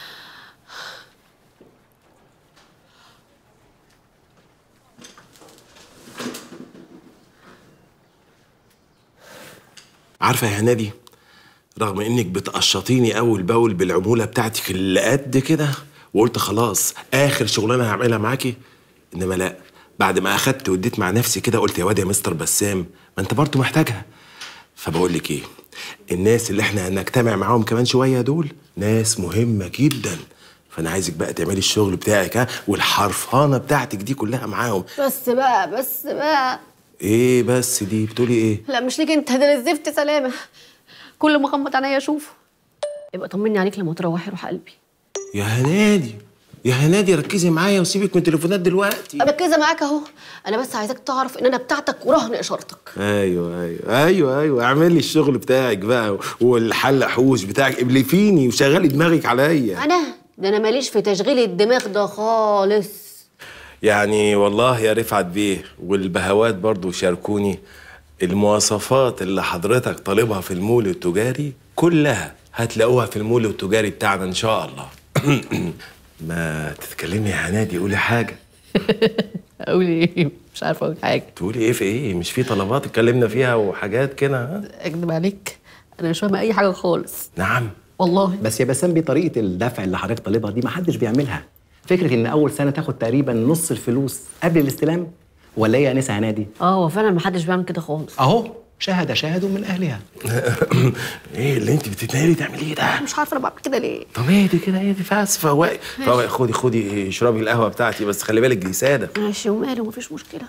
S23: عارفه يا هنادي، رغم انك بتقشطيني اول باول بالعموله بتاعتك اللي قد كده، وقلت خلاص اخر شغلانه هعملها معاكي، انما لا، بعد ما اخدت واديت مع نفسي كده قلت يا واد يا مستر بسام، ما انت برضه محتاجها. فبقول لك ايه، الناس اللي احنا هنجتمع معاهم كمان شويه دول ناس مهمه جدا، فانا عايزك بقى تعملي الشغل بتاعك، ها، والحرفانه بتاعتك دي كلها معاهم.
S5: بس بقى
S23: ايه بس دي بتقولي ايه؟
S5: لا مش ليك انت، ده الزفت سلامه. كل ما اغمض عينيا اشوفه. يبقى طمني عليك لما تروحي، روح قلبي.
S23: يا هنادي يا هنادي، ركزي معايا وسيبك من التليفونات دلوقتي.
S5: مركزه معاك اهو، انا بس عايزاك تعرف ان انا بتاعتك ورهن اشارتك.
S23: ايوه اعملي الشغل بتاعك بقى، والحل حوش بتاعك، ابلفيني وشغلي دماغك عليا.
S5: انا ماليش في تشغيل الدماغ ده خالص.
S23: يعني والله يا رفعت بيه والبهوات برضو شاركوني، المواصفات اللي حضرتك طالبها في المول التجاري كلها هتلاقوها في المول التجاري بتاعنا ان شاء الله. ما تتكلمي يا هنادي، قولي حاجه.
S5: اقول ايه؟ مش عارفه اقول حاجه.
S23: تقولي ايه في ايه؟ مش في طلبات اتكلمنا فيها وحاجات كده؟ ها؟
S5: اكدب عليك، انا مش فاهمه اي حاجه خالص.
S23: نعم
S5: والله.
S6: بس يا بسام بطريقه الدفع اللي حضرتك طالبها دي ما حدش بيعملها. فكره ان اول سنه تاخد تقريبا نص الفلوس قبل الاستلام، ولا ايه يا انسه هنادي؟
S5: هو فعلا ما حدش بيعمل كده خالص.
S6: اهو شاهد من اهلها.
S23: ايه اللي انت بتتنقلي تعمليه ده؟
S5: مش عارفه انا بعمل كده ليه.
S23: طب اهدي كده، اهدي فاس فواقي. خدي اشربي القهوه بتاعتي، بس خلي بالك دي ساده.
S5: ماشي وماله، مفيش مشكله.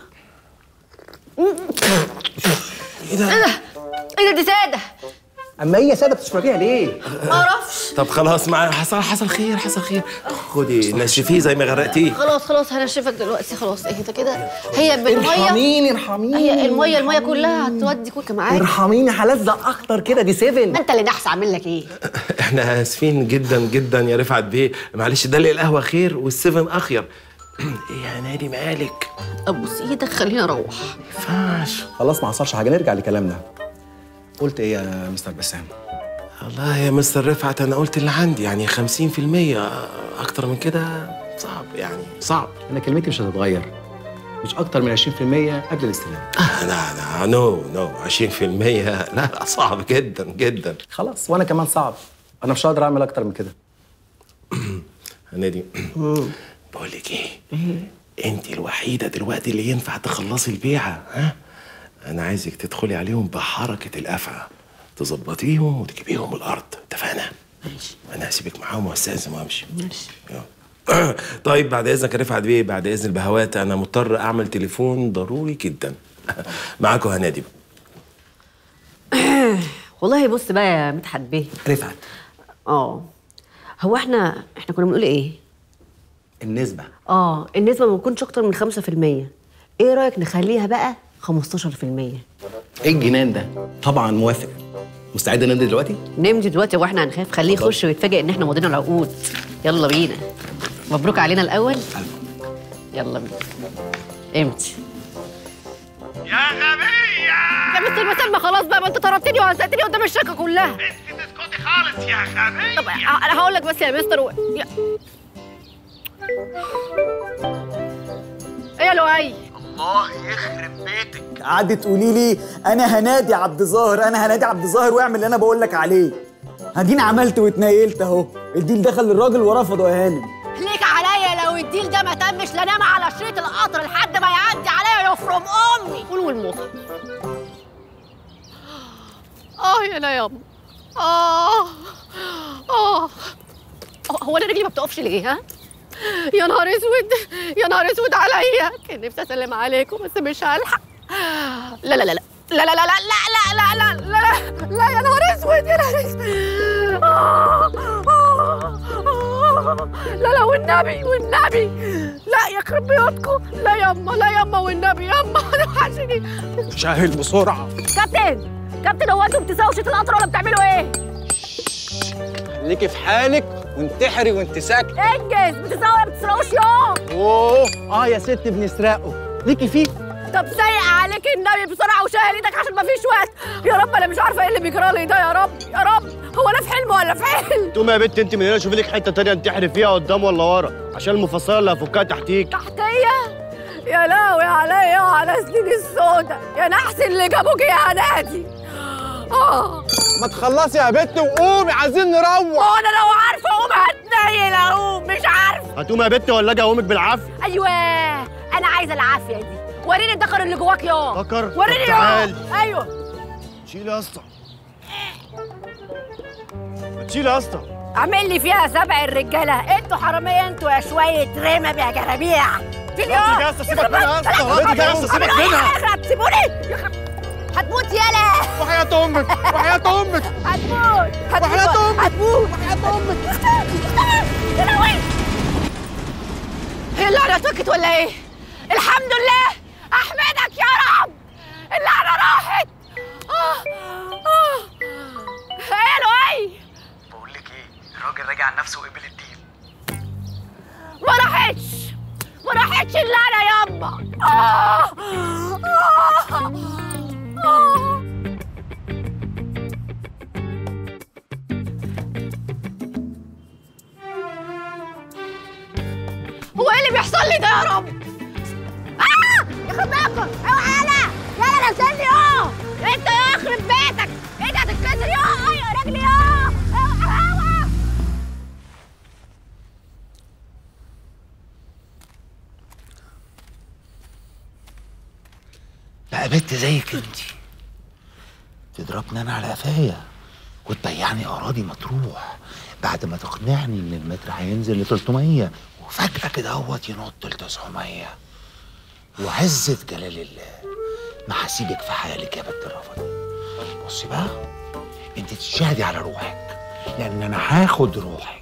S23: ايه ده؟
S5: ايه ده؟ دي ساده.
S6: اما هي ساده بتشربيها ليه؟
S5: ما اعرفش.
S23: طب خلاص، مع حصل خير. خدي نشفيه زي ما غرقتيه.
S5: خلاص هنشفك دلوقتي. خلاص اهدى كده. هي بالميه.
S6: ارحميني.
S5: هي الميه كلها هتودي كوكا معاك.
S6: ارحميني، هلزق اكتر كده، دي 7.
S5: ما انت اللي نحس، اعمل لك ايه؟
S23: احنا اسفين جدا يا رفعت بيه، معلش ده اللي القهوه خير والسيفن اخير. ايه يا نادي مالك؟
S5: ابوس ايدك خليني اروح.
S23: ما ينفعش.
S6: خلاص ما حصلش حاجه، نرجع لكلامنا. قلت ايه يا مستر بسام؟
S23: والله يا مستر رفعت انا قلت اللي عندي، يعني 50%. اكتر من كده صعب، يعني صعب.
S6: انا كلمتي مش هتتغير، مش اكتر من 20% قبل الاستلام.
S23: لا نو 20%. لا صعب جدا.
S6: خلاص وانا كمان صعب، انا مش هقدر اعمل اكتر من كده.
S23: نادي بقول لك ايه، انت الوحيده دلوقتي اللي ينفع تخلصي البيعه. ها، انا عايزك تدخلي عليهم بحركه الافعى، تظبطيهم وتجيبيهم الارض. اتفقنا؟
S5: ماشي.
S23: انا هسيبك معاهم واستاذن وامشي.
S5: ماشي.
S23: طيب بعد اذنك يا رفعت بيه، بعد اذن البهوات، انا مضطر اعمل تليفون ضروري جدا. معاكم هنادي
S5: بقى. والله بص بقى يا مدحت بيه.
S6: رفعت.
S5: هو احنا كنا بنقول ايه؟
S6: النسبه.
S5: النسبه ما تكونش اكتر من 5%. ايه رايك نخليها بقى 15%؟
S6: ايه الجنان ده؟ طبعا موافق. مستعده نمضي دلوقتي؟
S5: نمضي دلوقتي واحنا هنخاف؟ خليه يخش ويتفاجئ ان احنا ماضيين العقود. يلا بينا. مبروك علينا الاول. يلا بينا. امضي.
S22: يا غبية
S5: يا مستر بسام، خلاص بقى، ما انت طردتني وهزقتني قدام الشركه كلها.
S22: انت تسكتي خالص يا غبية.
S5: طب انا هقول لك بس يا مستر ايه يا لؤي؟
S22: الله يخرب بيتك.
S7: قعدت تقولي لي انا هنادي عبد الظاهر واعمل اللي انا بقول لك عليه. هدين عملت واتنيلت اهو. الديل دخل للراجل ورفضه يا هانم.
S5: ليك عليا لو الديل ده ما تمش لا انام على شريط القطر لحد ما يعدي عليا يفرم امي. قول والمصحف. يا لا ياما. هو انا رجلي ما بتقفش ليه؟ ها؟ يا نهار اسود عليا. كان نفسي اسلم عليكم بس مش هلحق. لا لا لا لا لا لا لا لا لا لا لا لا يا نهار اسود. لا والنبي لا يخرب بيوتكم. لا ياما والنبي ياما وحشني.
S19: شاهد بسرعه.
S5: كابتن هو انتوا بتساووا شيط القطر ولا بتعملوا ايه؟
S19: خليكي في حالك وانتحري وانت ساكت.
S5: انجز. بتسرقوا ولا بتسرقوش يوم؟
S7: يا ست بنسرقه. ليكي فيه؟
S5: طب سايق عليك النبي بسرعه وشايل ايدك عشان مفيش وقت. يا رب انا مش عارفه ايه اللي بيجرى لي ده. يا رب هو انا في حلم ولا في حلم؟
S9: تقومي يا بنت انت من هنا، شوفي لك حته تانيه انتحري فيها قدام ولا ورا، عشان المفصله اللي هفكها تحتيك.
S5: تحتيه؟ يا لهوي عليا وعلى سنين السودا. يا نحس اللي جابوك يا هنادي.
S19: ما تخلصي يا بنت وقومي، عايزين نروح.
S5: وانا لو عارفه اقوم هتنيل اقوم، مش عارفه.
S9: هتقومي يا بنت ولا اجي اقومك بالعافيه؟
S5: ايوه انا عايزه العافيه دي. وريني الدكر اللي جواك يا
S9: دكر.
S5: وريني
S9: تعال.
S5: ايوه
S9: شيلي يا اسطى. شيلي يا اسطى.
S5: اعمل لي فيها 7 الرجاله. انتوا حراميه انتوا يا شويه رمم يا جرابيع.
S9: سيبك منها يا اسطى، سيبك منها.
S5: سيبوني. هتموت يالا.
S9: وحياة امك
S5: هتموت. يا لهوي. هي اللعنه اتوكت ولا ايه؟ الحمد لله. احمدك يا رب. اللعنه راحت. يا لؤي.
S9: بقول لك ايه، الراجل راجع عن نفسه وقبل الديل.
S5: ما راحتش اللعنه يابا. اللي بيحصل لي ده يا رب؟ يخرب بيتكم، اوعى يلا نزلني انت يا يخرب بيتك، ايدي هتتكسر ايوه رجلي اوعى.
S18: بقى بنت زيك انتي تضربني انا على قفايا وتبيعني اراضي مطروح بعد ما تقنعني ان المتر هينزل ل 300 وفجأة كده اهوت ينط ل 900. وعزة جلال الله ما هسيبك في حالك يا بنت الرفض. بصي بقى انت تشهدي على روحك لان انا هاخد روحك.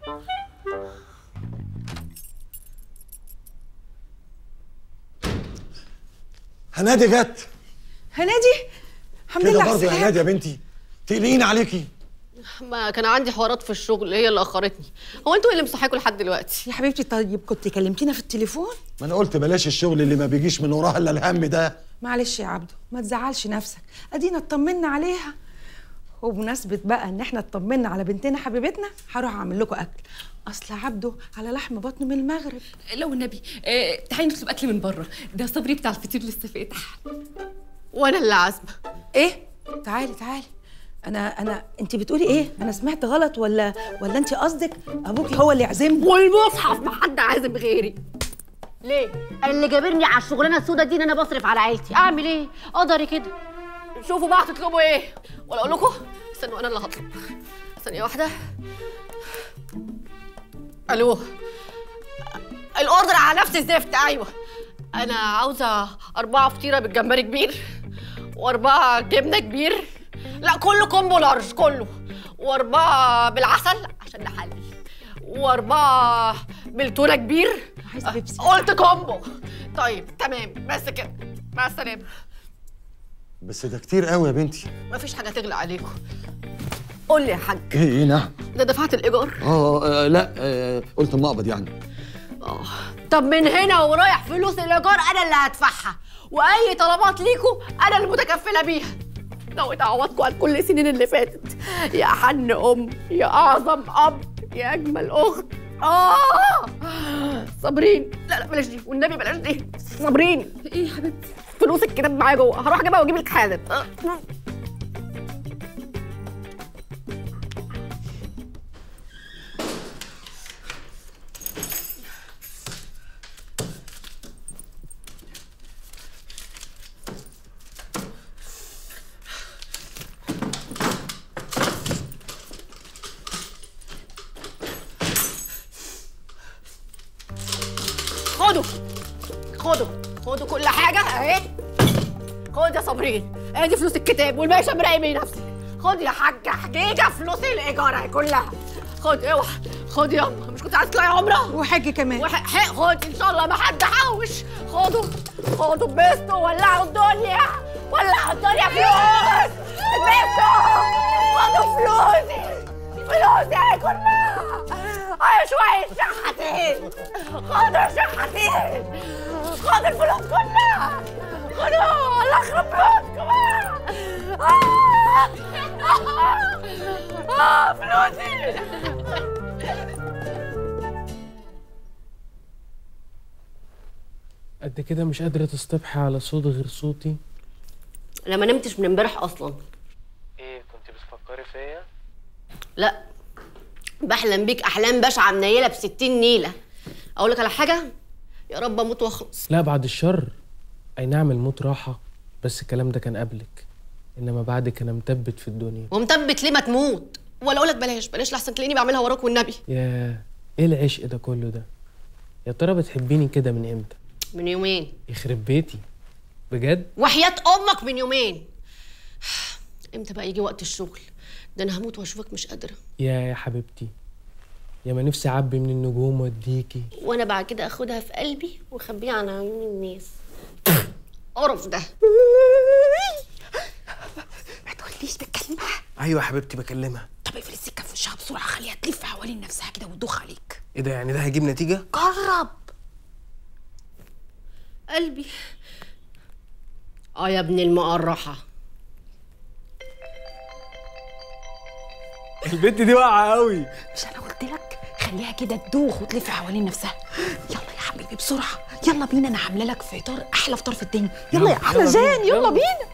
S11: هنادي جت
S12: هنادي الحمد
S11: كده
S12: لله
S11: برضه يا هنادي يا بنتي تقلقين عليكي.
S5: ما كان عندي حوارات في الشغل هي اللي اخرتني. هو انتوا اللي مصحيكوا لحد دلوقتي؟
S12: يا حبيبتي طيب كنت كلمتينا في التليفون؟
S11: ما انا قلت بلاش الشغل اللي ما بيجيش من وراها الا الهم ده.
S12: معلش يا عبده ما تزعلش نفسك، ادينا اطمنا عليها. وبمناسبة بقى ان احنا اطمنا على بنتنا حبيبتنا هروح اعمل لكم اكل. اصل عبده على لحم بطن من المغرب.
S10: لو النبي تعالي نطلب اكل من بره، ده صبري بتاع الفطير لسه فاتح.
S5: وانا اللي عازمه.
S12: ايه؟ تعالي انت بتقولي ايه؟ انا سمعت غلط ولا انت قصدك ابوكي هو اللي يعزمني؟
S5: والمصحف ما حد عازم غيري. ليه؟ اللي جابرني على الشغلانه السودا دي ان انا بصرف على عيلتي، اعمل ايه؟ قدري كده. شوفوا بقى هتطلبوا ايه؟ ولا اقول لكم؟ استنوا انا اللي هطلب. ثانيه واحده. الو، الاوردر على نفس الزفت. ايوه انا عاوزه 4 فطيره بالجمبري كبير و4 جبنه كبير، لا كله كومبو لارج كله، و4 بالعسل عشان نحلل، و4 بالتونه كبير.
S12: عايز بيبسي.
S5: قلت كومبو. طيب تمام بس كده، مع السلامه.
S11: بس ده كتير قوي يا بنتي.
S5: مفيش حاجه تغلى عليكم. قول لي يا حاج.
S11: ايه نعم.
S5: ده دفعت الايجار؟
S11: لا قلت مقبض يعني.
S5: طب من هنا ورايح فلوس الايجار انا اللي هدفعها، واي طلبات ليكوا انا اللي متكفله بيها. ناوي اعوضكم عن كل السنين اللي فاتت. يا حن ام، يا اعظم اب، يا اجمل اخت. صابرين. لا بلاش دي والنبي بلاش دي. صابرين.
S10: ايه يا حبيبتي؟
S5: فلوس الكتاب معايا جوه، هروح اجيبها واجيب لك حالا. خدوا كل حاجة اهي. خد يا صابرين، ادي فلوس الكتاب والباشا مراقبي نفسك. خد يا حاجة حجيجة فلوس الإيجار اهي كلها. خد اوعى، خد يلا. مش كنت عايز تطلعي عمرة؟
S12: وحج كمان.
S5: خد إن شاء الله ما حد حوش. خدوا اتبسطوا، ولعوا الدنيا، ولعوا الدنيا فلوس. اتبسطوا، خدوا فلوسي اهي كلها. شوية شحاتين، خدوا شحاتين، خدوا الفلوس كلها، خدوا. الله يخرب بيوتكم. فلوسي.
S4: قد كده مش قادرة تصطبحي على صوت غير صوتي؟
S5: انا ما نمتش من امبارح اصلا.
S4: ايه كنت بتفكري فيا؟
S5: لا بحلم بيك احلام بشعه منيله ب60 نيله. اقول لك على حاجه، يا رب اموت واخلص.
S4: لا بعد الشر. اي نعم الموت راحه، بس الكلام ده كان قبلك، انما بعدك انا متبت في الدنيا.
S5: ومتبت ليه؟ ما تموت. ولا اقول لك بلاش لحسن تلاقيني بعملها وراك والنبي.
S4: ياه ايه العشق ده كله ده؟ يا ترى بتحبيني كده من امتى؟
S5: من يومين.
S4: يخرب بيتي بجد؟
S5: وحياة امك من يومين. امتى بقى يجي وقت الشغل؟ ده انا هموت واشوفك مش قادره.
S4: يا حبيبتي، يا ما نفسي اعبي من النجوم واديكي،
S5: وانا بعد كده اخدها في قلبي واخبيها عن عيون الناس. قرف ده.
S12: ما تقوليش بتكلمها.
S4: ايوه يا حبيبتي بكلمها.
S12: طب اقفل السكه في وشها بسرعه، خليها تلف حوالين نفسها كده وتدوخ عليك.
S4: ايه ده يعني ده هيجيب نتيجه؟
S12: جرب.
S5: قلبي. يا ابن المقرحه.
S4: البنت دي واقعه قوي.
S12: مش انا قلت لك خليها كده تدوخ وتلف حوالين نفسها. يلا يا حبيبي. حبيبي بسرعه يلا بينا، انا عامله لك فطار احلى فطار في الدنيا. يلا يا احلى جان، يلا بينا.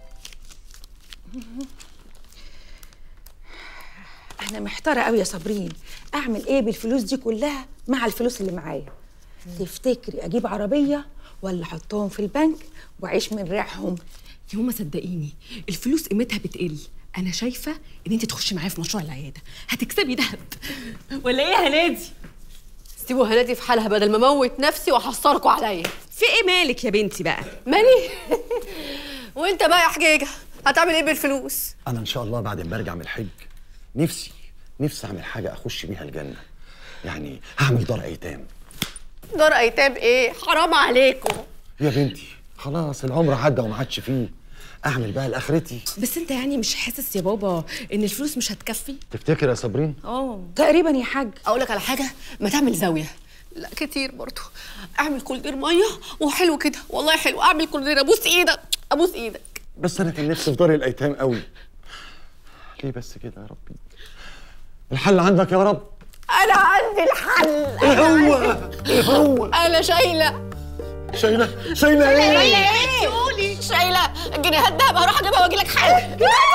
S12: انا محتاره قوي يا صابرين، اعمل ايه بالفلوس دي كلها مع الفلوس اللي معايا؟ تفتكري اجيب عربيه ولا احطهم في البنك واعيش من ريحهم؟
S10: يا ماما صدقيني الفلوس قيمتها بتقل. انا شايفه ان انت تخشي معايا في مشروع العياده، هتكسبي دهب. ولا ايه يا هنادي؟
S5: سيبوا هنادي في حالها بدل ما اموت نفسي واحصركوا عليا.
S10: في ايه مالك يا بنتي بقى؟
S5: مالي؟ وانت بقى يا حجيجه هتعمل ايه بالفلوس؟
S11: انا ان شاء الله بعد ما ارجع من الحج نفسي اعمل حاجه اخش بيها الجنه. يعني هعمل دار ايتام.
S5: دار ايتام ايه؟ حرام عليكم
S11: يا بنتي، خلاص العمر عدى وما عادش فيه. اعمل بقى لاخرتي.
S10: بس انت يعني مش حاسس يا بابا ان الفلوس مش هتكفي؟
S11: تفتكر يا صابرين؟
S12: تقريبا يا حاج.
S10: اقول لك على حاجه، ما تعمل زاويه.
S5: لا كتير برضه. اعمل كولدير ميه وحلو كده، والله حلو. اعمل كولدير، ابوس ايدك ابوس ايدك.
S11: بس انا كان نفسي في دار الايتام قوي. ليه بس كده يا ربي؟ الحل عندك يا رب.
S5: انا عندي الحل.
S11: ايه هو؟
S5: انا شايله
S11: ايه؟
S5: قولي شايله الجنيهات دهب، هروح اجيبها واجي لك حالا.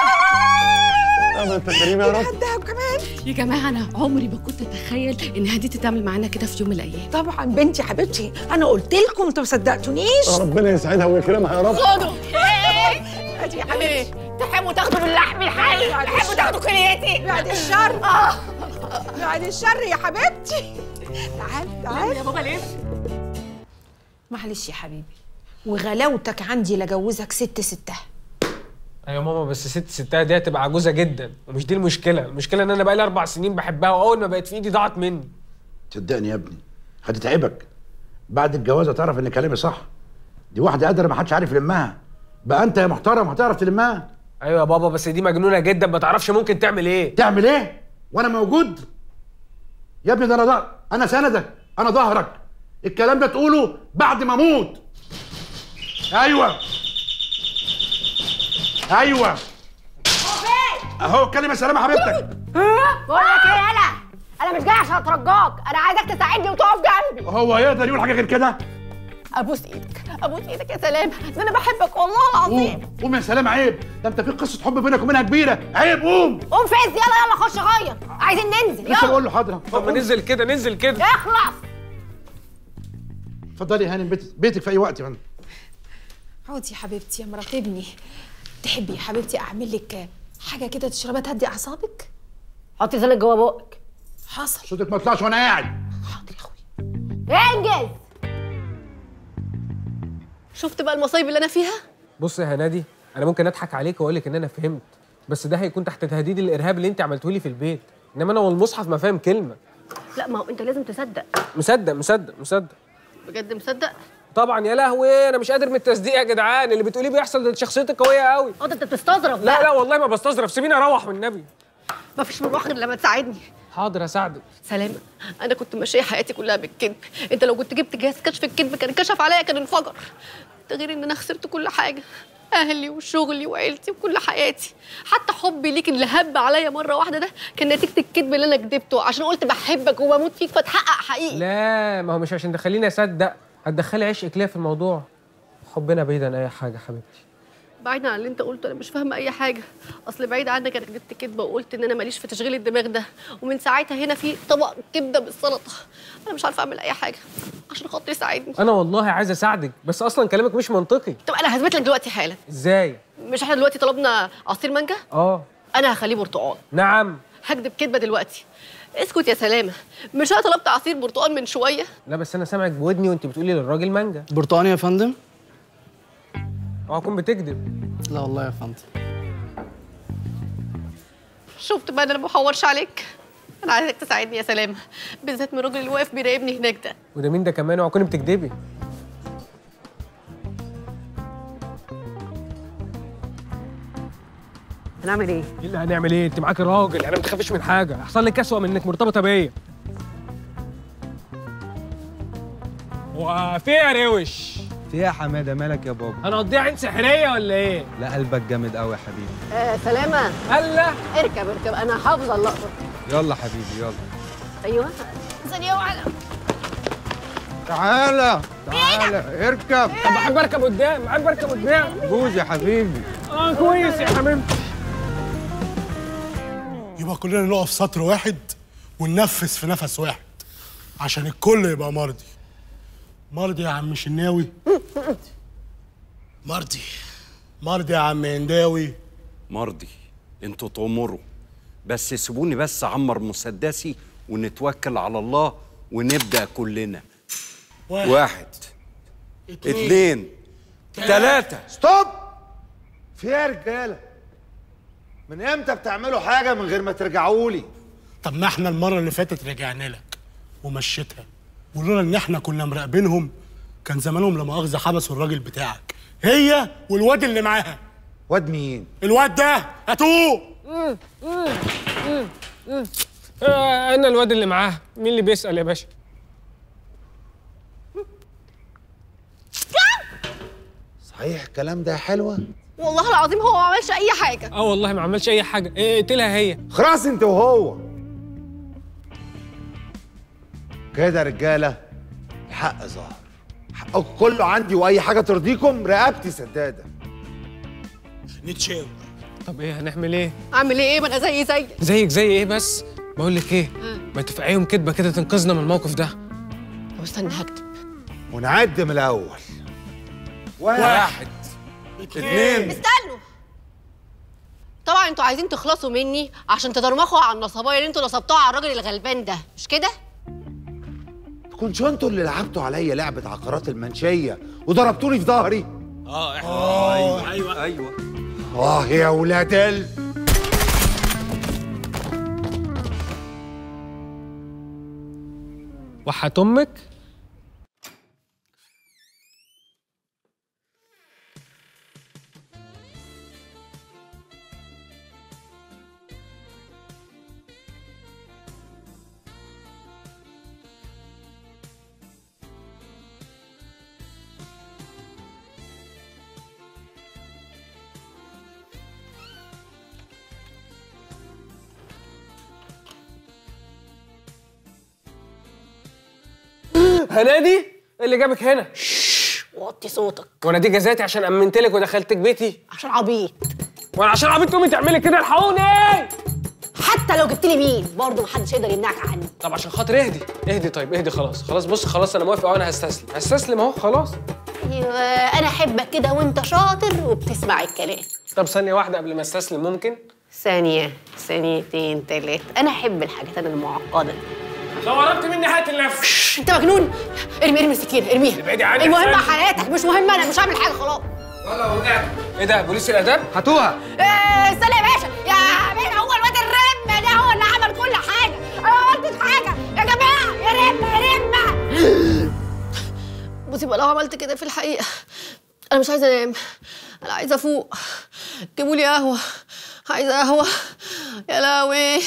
S11: ما انت كريم يا رب.
S12: الدهب كمان.
S10: يا جماعه انا عمري ما كنت اتخيل ان هديتي تعمل معانا كده في يوم من الايام.
S12: طبعا بنتي حبيبتي، انا قلت لكم انتوا ما صدقتونيش.
S11: ربنا يسعدها ويكرمها يا رب.
S5: خدوا. ادي يا حبيبتي، تحبوا تاخدوا باللحم الحي، تحبوا تاخدوا كلياتي.
S12: بعد الشر. بعد الشر يا حبيبتي. تعال
S10: يا بابا ليه؟
S12: معلش يا حبيبي، وغلاوتك عندي لجوزك ستها.
S4: ايوه ماما، بس ستها دي هتبقى عجوزه جدا، ومش دي المشكله. المشكله ان انا بقالي 4 سنين بحبها، واول ما بقت في ايدي ضاعت مني.
S18: صدقني يا ابني هتتعبك. بعد الجواز هتعرف ان كلامي صح. دي واحده قادره ما حدش عارف يلمها. بقى انت يا محترم هتعرف تلمها.
S4: ايوه يا بابا، بس دي مجنونه جدا، ما تعرفش ممكن تعمل ايه.
S18: تعمل ايه وانا موجود يا ابني؟ ده انا سندك، انا ظهرك. الكلام ده تقوله بعد ما اموت. ايوه اهو كلمه سلامه حبيبتك.
S5: بقول لك ايه يالا، انا مش جاي عشان اترجاك، انا عايزك تساعدني وتقف جنبي.
S18: هو يقدر يقول حاجه غير كده؟
S5: ابوس ايدك يا سلام، ده انا بحبك والله العظيم.
S18: قوم يا سلام، عيب. ده انت في قصه حب بينك وبينها كبيره. عيب. قوم
S5: فز. يلا خش غير، عايزين ننزل.
S18: لسه بقول له حاضر.
S4: طب ما ننزل كده.
S5: اخلص.
S18: اتفضلي يا هانم، بيتك في اي وقت يا فندم.
S12: اقعدي يا حبيبتي يا مرات ابني. تحبي يا حبيبتي اعمل لك حاجه كده تشربها تهدي اعصابك؟
S5: حطي لسانك جوه بقك.
S12: حصل.
S18: صوتك ما يطلعش وانا قاعد.
S12: حاضر يا اخويا.
S5: انجز. شفت بقى المصايب اللي انا فيها؟
S4: بص يا هنادي، انا ممكن اضحك عليك واقول لك ان انا فهمت، بس ده هيكون تحت تهديد الارهاب اللي انت عملته لي في البيت. انما انا والمصحف ما فاهم كلمه.
S5: لا ما هو انت لازم تصدق.
S4: مصدق
S5: بجد مصدق؟
S4: طبعا. يا لهوي، انا مش قادر من التصديق يا جدعان. اللي بتقوليه بيحصل، ده شخصيتك قويه قوي.
S5: ده انت بتستظرف.
S4: لا والله ما بستظرف، سيبيني اروح من النبي.
S5: مفيش مروح غير لما تساعدني.
S4: حاضر هساعدك.
S5: سلامة، انا كنت ماشيه حياتي كلها بالكذب. انت لو كنت جبت جهاز كشف الكذب كان كشف عليا، كان انفجر. ده غير ان انا خسرت كل حاجه، اهلي وشغلي وعيلتي وكل حياتي. حتى حبي ليك اللي هب عليا مره واحده ده كان نتيجه الكذب اللي انا كدبته عشان قلت بحبك وبموت فيك فتحقق حقيقي.
S4: لا، ما هو مش عشان تخليني اصدق، هتدخلي عشقك ليا في الموضوع. حبنا بعيد عن اي حاجه حبيبتي.
S5: بعيد عن اللي انت قلته، انا مش فاهمه اي حاجه. اصل بعيد عنك انا كدبت كدبه وقلت ان انا ماليش في تشغيل الدماغ ده، ومن ساعتها هنا في طبق كبده بالسلطه. انا مش عارفه اعمل اي حاجه، عشان خاطري ساعدني.
S4: انا والله عايز اساعدك، بس اصلا كلامك مش منطقي.
S5: طب انا هثبت لك دلوقتي حالا.
S4: ازاي؟
S5: مش احنا دلوقتي طلبنا عصير مانجا؟ انا هخليه برتقال.
S4: نعم.
S5: هكدب كدبه دلوقتي. اسكت يا سلامه، مش انا طلبت عصير برتقال من شويه؟
S4: لا بس انا سامعك بودني وانت بتقولي للراجل مانجا.
S8: برتقال يا فندم؟
S4: اوعى تكون بتكذب.
S8: لا والله يا فندم.
S5: شفت بقى انا ما بحورش عليك. انا عايزك تساعدني يا سلامه، بالذات من الراجل اللي واقف بيراقبني هناك ده.
S4: وده مين ده كمان؟ اوعى تكوني بتكذبي.
S5: هنعمل ايه؟
S4: ايه اللي هنعمل ايه؟ انت معاكي راجل، انا ما تخافيش من حاجه. هيحصل لك اسوأ من انك مرتبطه بيا. هو في ايه يا روش؟
S14: في ايه يا حماده؟ مالك يا بابا؟
S4: هنقضيها عين سحريه ولا ايه؟
S14: لا قلبك جامد قوي يا حبيبي.
S5: سلامه.
S4: هلا
S5: اركب انا حافظه اللقطه.
S14: يلا حبيبي يلا.
S5: ايوه ثانيه واحده.
S14: تعالى تعالى اركب.
S4: طب احب اركب قدام، احب اركب قدام.
S14: بوز يا حبيبي.
S4: كويس يا حبيبي.
S3: يبقى كلنا نقف سطر واحد وننفس في نفس واحد عشان الكل يبقى مرضي. مرضي يا عم شناوي.
S1: مرضي.
S3: مرضي يا عم هنداوي.
S2: مرضي. انتوا تأمروا، بس سيبوني بس اعمر مسدسي ونتوكل على الله ونبدأ كلنا. واحد اتنين تلاتة.
S18: ستوب. في ايه يا رجاله؟ من امتى بتعملوا حاجه من غير ما ترجعوا لي؟
S3: طب ما احنا المره اللي فاتت رجعنا لك ومشيتها، ولولا ان احنا كنا مراقبينهم كان زمانهم لا مؤاخذه حبسوا الراجل بتاعك هي والواد اللي معاها.
S18: واد مين؟
S3: الواد ده هاتوه.
S4: انا الواد اللي معاه. مين اللي بيسأل يا باشا؟
S18: صحيح الكلام ده يا حلوه؟
S5: والله العظيم هو ما عملش اي حاجه.
S4: والله ما عملش اي حاجه. اقتلها هي.
S18: خلاص انت وهو كده يا رجاله. الحق ظهر، حقكم كله عندي، واي حاجه ترضيكم رقبتي سداده.
S1: نتشاور.
S4: طب ايه هنعمل ايه؟
S5: اعمل ايه؟ ما انا زيك.
S4: زي ايه بس؟ بقول لك ايه؟ ما تفعيهم كدبه كده تنقذنا من الموقف ده.
S5: طب استنى هكتب.
S18: ونعد من الاول.
S2: واحد اتنين.
S5: استنوا. طبعا انتوا عايزين تخلصوا مني عشان تدرمخوا على النصبايه اللي انتوا نصبتوها على الراجل الغلبان ده، مش كده؟
S18: تكونش انتوا اللي لعبتوا عليا لعبه عقارات المنشيه وضربتوني في ظهري؟
S2: احنا ايوه
S18: يا ولاد
S4: وحة امك. هنادي اللي جابك هنا؟
S5: وطي صوتك.
S4: وانا دي جزاتي عشان امنتلك ودخلتك بيتي؟
S5: عشان عبيط.
S4: وانا عشان عبيط تقومي تعملي كده؟ الحقوني.
S5: حتى لو جبت لي مين برضه محدش يقدر يمنعك عني.
S4: طب عشان خاطر اهدي. طيب اهدي خلاص بص خلاص انا موافق اهو. انا هستسلم اهو خلاص.
S5: ايوه انا احبك كده وانت شاطر وبتسمع الكلام.
S4: طب ثانيه واحده قبل ما استسلم ممكن؟
S5: ثانيه ثانيتين تلاتة. انا احب الحاجات المعقده.
S4: لو قربت مني هقتل نفسي.
S5: انت مجنون. ارمي السكينه ارميها.
S4: ابعدي عني.
S5: المهم حياتك مش مهمه. انا مش هعمل حاجه خلاص.
S4: والله ودعت. ايه ده بوليس الاداب؟ هاتوها.
S5: استنى يا باشا. يا باشا هو الواد الرمه ده هو اللي عمل كل حاجه. انا ما عملتش حاجه يا جماعه. يا رمه بصي بقى لو عملت كده في الحقيقه انا مش عايزه انام. انا عايزه افوق. جيبوا لي قهوه. عايزه قهوه يا لهوي.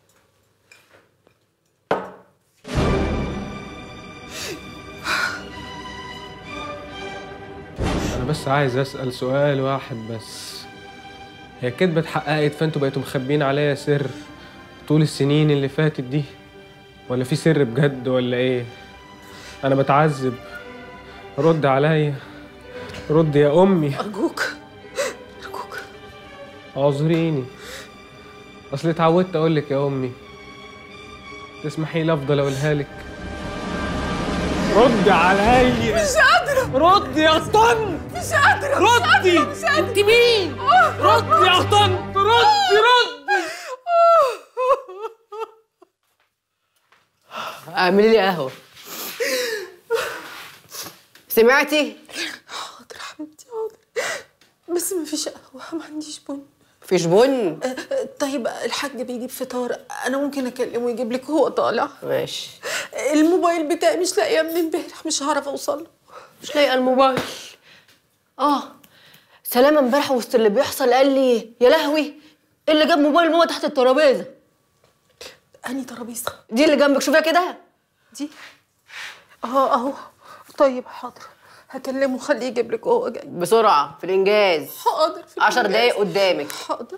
S4: انا بس عايز اسال سؤال واحد بس. هي الكدبه اتحققت فانتوا بقيتوا مخبيين عليا سر طول السنين اللي فاتت دي، ولا في سر بجد ولا ايه؟ انا بتعذب. رد عليا. رد يا امي.
S5: ارجوك.
S4: اعذريني. اصل اتعودت اقول لك يا امي. تسمحي لي افضل اقولها لك؟ رد عليا.
S5: مش قادرة.
S4: رد يا طن.
S5: مش قادرة.
S4: ردي.
S5: مش قادرة. انت مين؟
S4: رد يا طن. ردي.
S5: اعملي لي قهوة. سمعتي؟
S10: حاضر حبيبتي حاضر. بس مفيش قهوة، ما عنديش بن.
S5: مفيش بن؟
S10: طيب الحاج بيجيب فطار، انا ممكن اكلمه يجيب لك وهو طالع.
S5: ماشي.
S10: الموبايل بتاعي مش لاقيه من امبارح، مش هعرف اوصل.
S5: مش لاقيه الموبايل. سلامة امبارح وسط اللي بيحصل قال لي يا لهوي ايه اللي جاب موبايل ماما تحت الترابيزه؟
S10: انهي ترابيزه؟
S5: دي اللي جنبك، شوفيها كده.
S10: دي اهو. طيب حاضر هكلمه خليه يجيب لك وهو جاي
S5: بسرعه في الانجاز.
S10: حاضر في
S5: 10 دقايق قدامك.
S10: حاضر.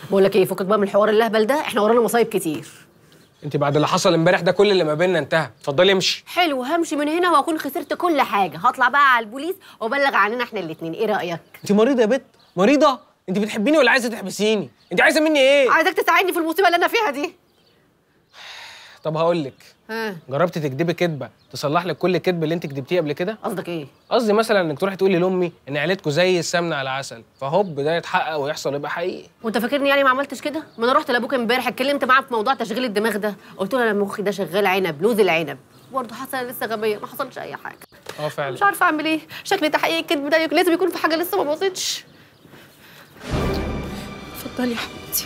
S5: بقول لك ايه، فكك بقى من الحوار اللهبل ده، احنا ورانا مصايب كتير.
S4: انت بعد اللي حصل امبارح ده كل اللي ما بيننا انتهى، اتفضلي امشي.
S5: حلو، همشي من هنا واكون خسرت كل حاجه، هطلع بقى على البوليس وابلغ عننا احنا الاثنين، ايه رايك؟
S4: انت مريضه يا بت، مريضه؟ انت بتحبيني ولا عايزه تحبسيني؟ انت عايزه مني ايه؟
S5: عايزك تساعدني في المصيبه اللي انا فيها دي.
S4: طب هقول لك،
S5: ها،
S4: جربتي تكدبي كدبه تصلح لك كل كدبه اللي انت كدبتيه قبل كده؟
S5: قصدك ايه؟
S4: قصدي مثلا انك تروحي تقولي لامي ان عيلتكم زي السمنه على عسل، فهوب ده يتحقق ويحصل يبقى حقيقي.
S5: وانت فاكرني يعني ما عملتش كده؟ ما انا رحت لابوك امبارح اتكلمت معاه في موضوع تشغيل الدماغ ده، قلت له انا مخي ده شغال عنب، لوز العنب. برضه حاسه لسه غبيه، ما حصلش اي حاجه.
S4: فعلا
S5: مش عارفه اعمل ايه، شكل تحقيق الكذب ده لازم يكون في حاجه لسه ما باظتش.
S10: اتفضلي يا حبيبتي.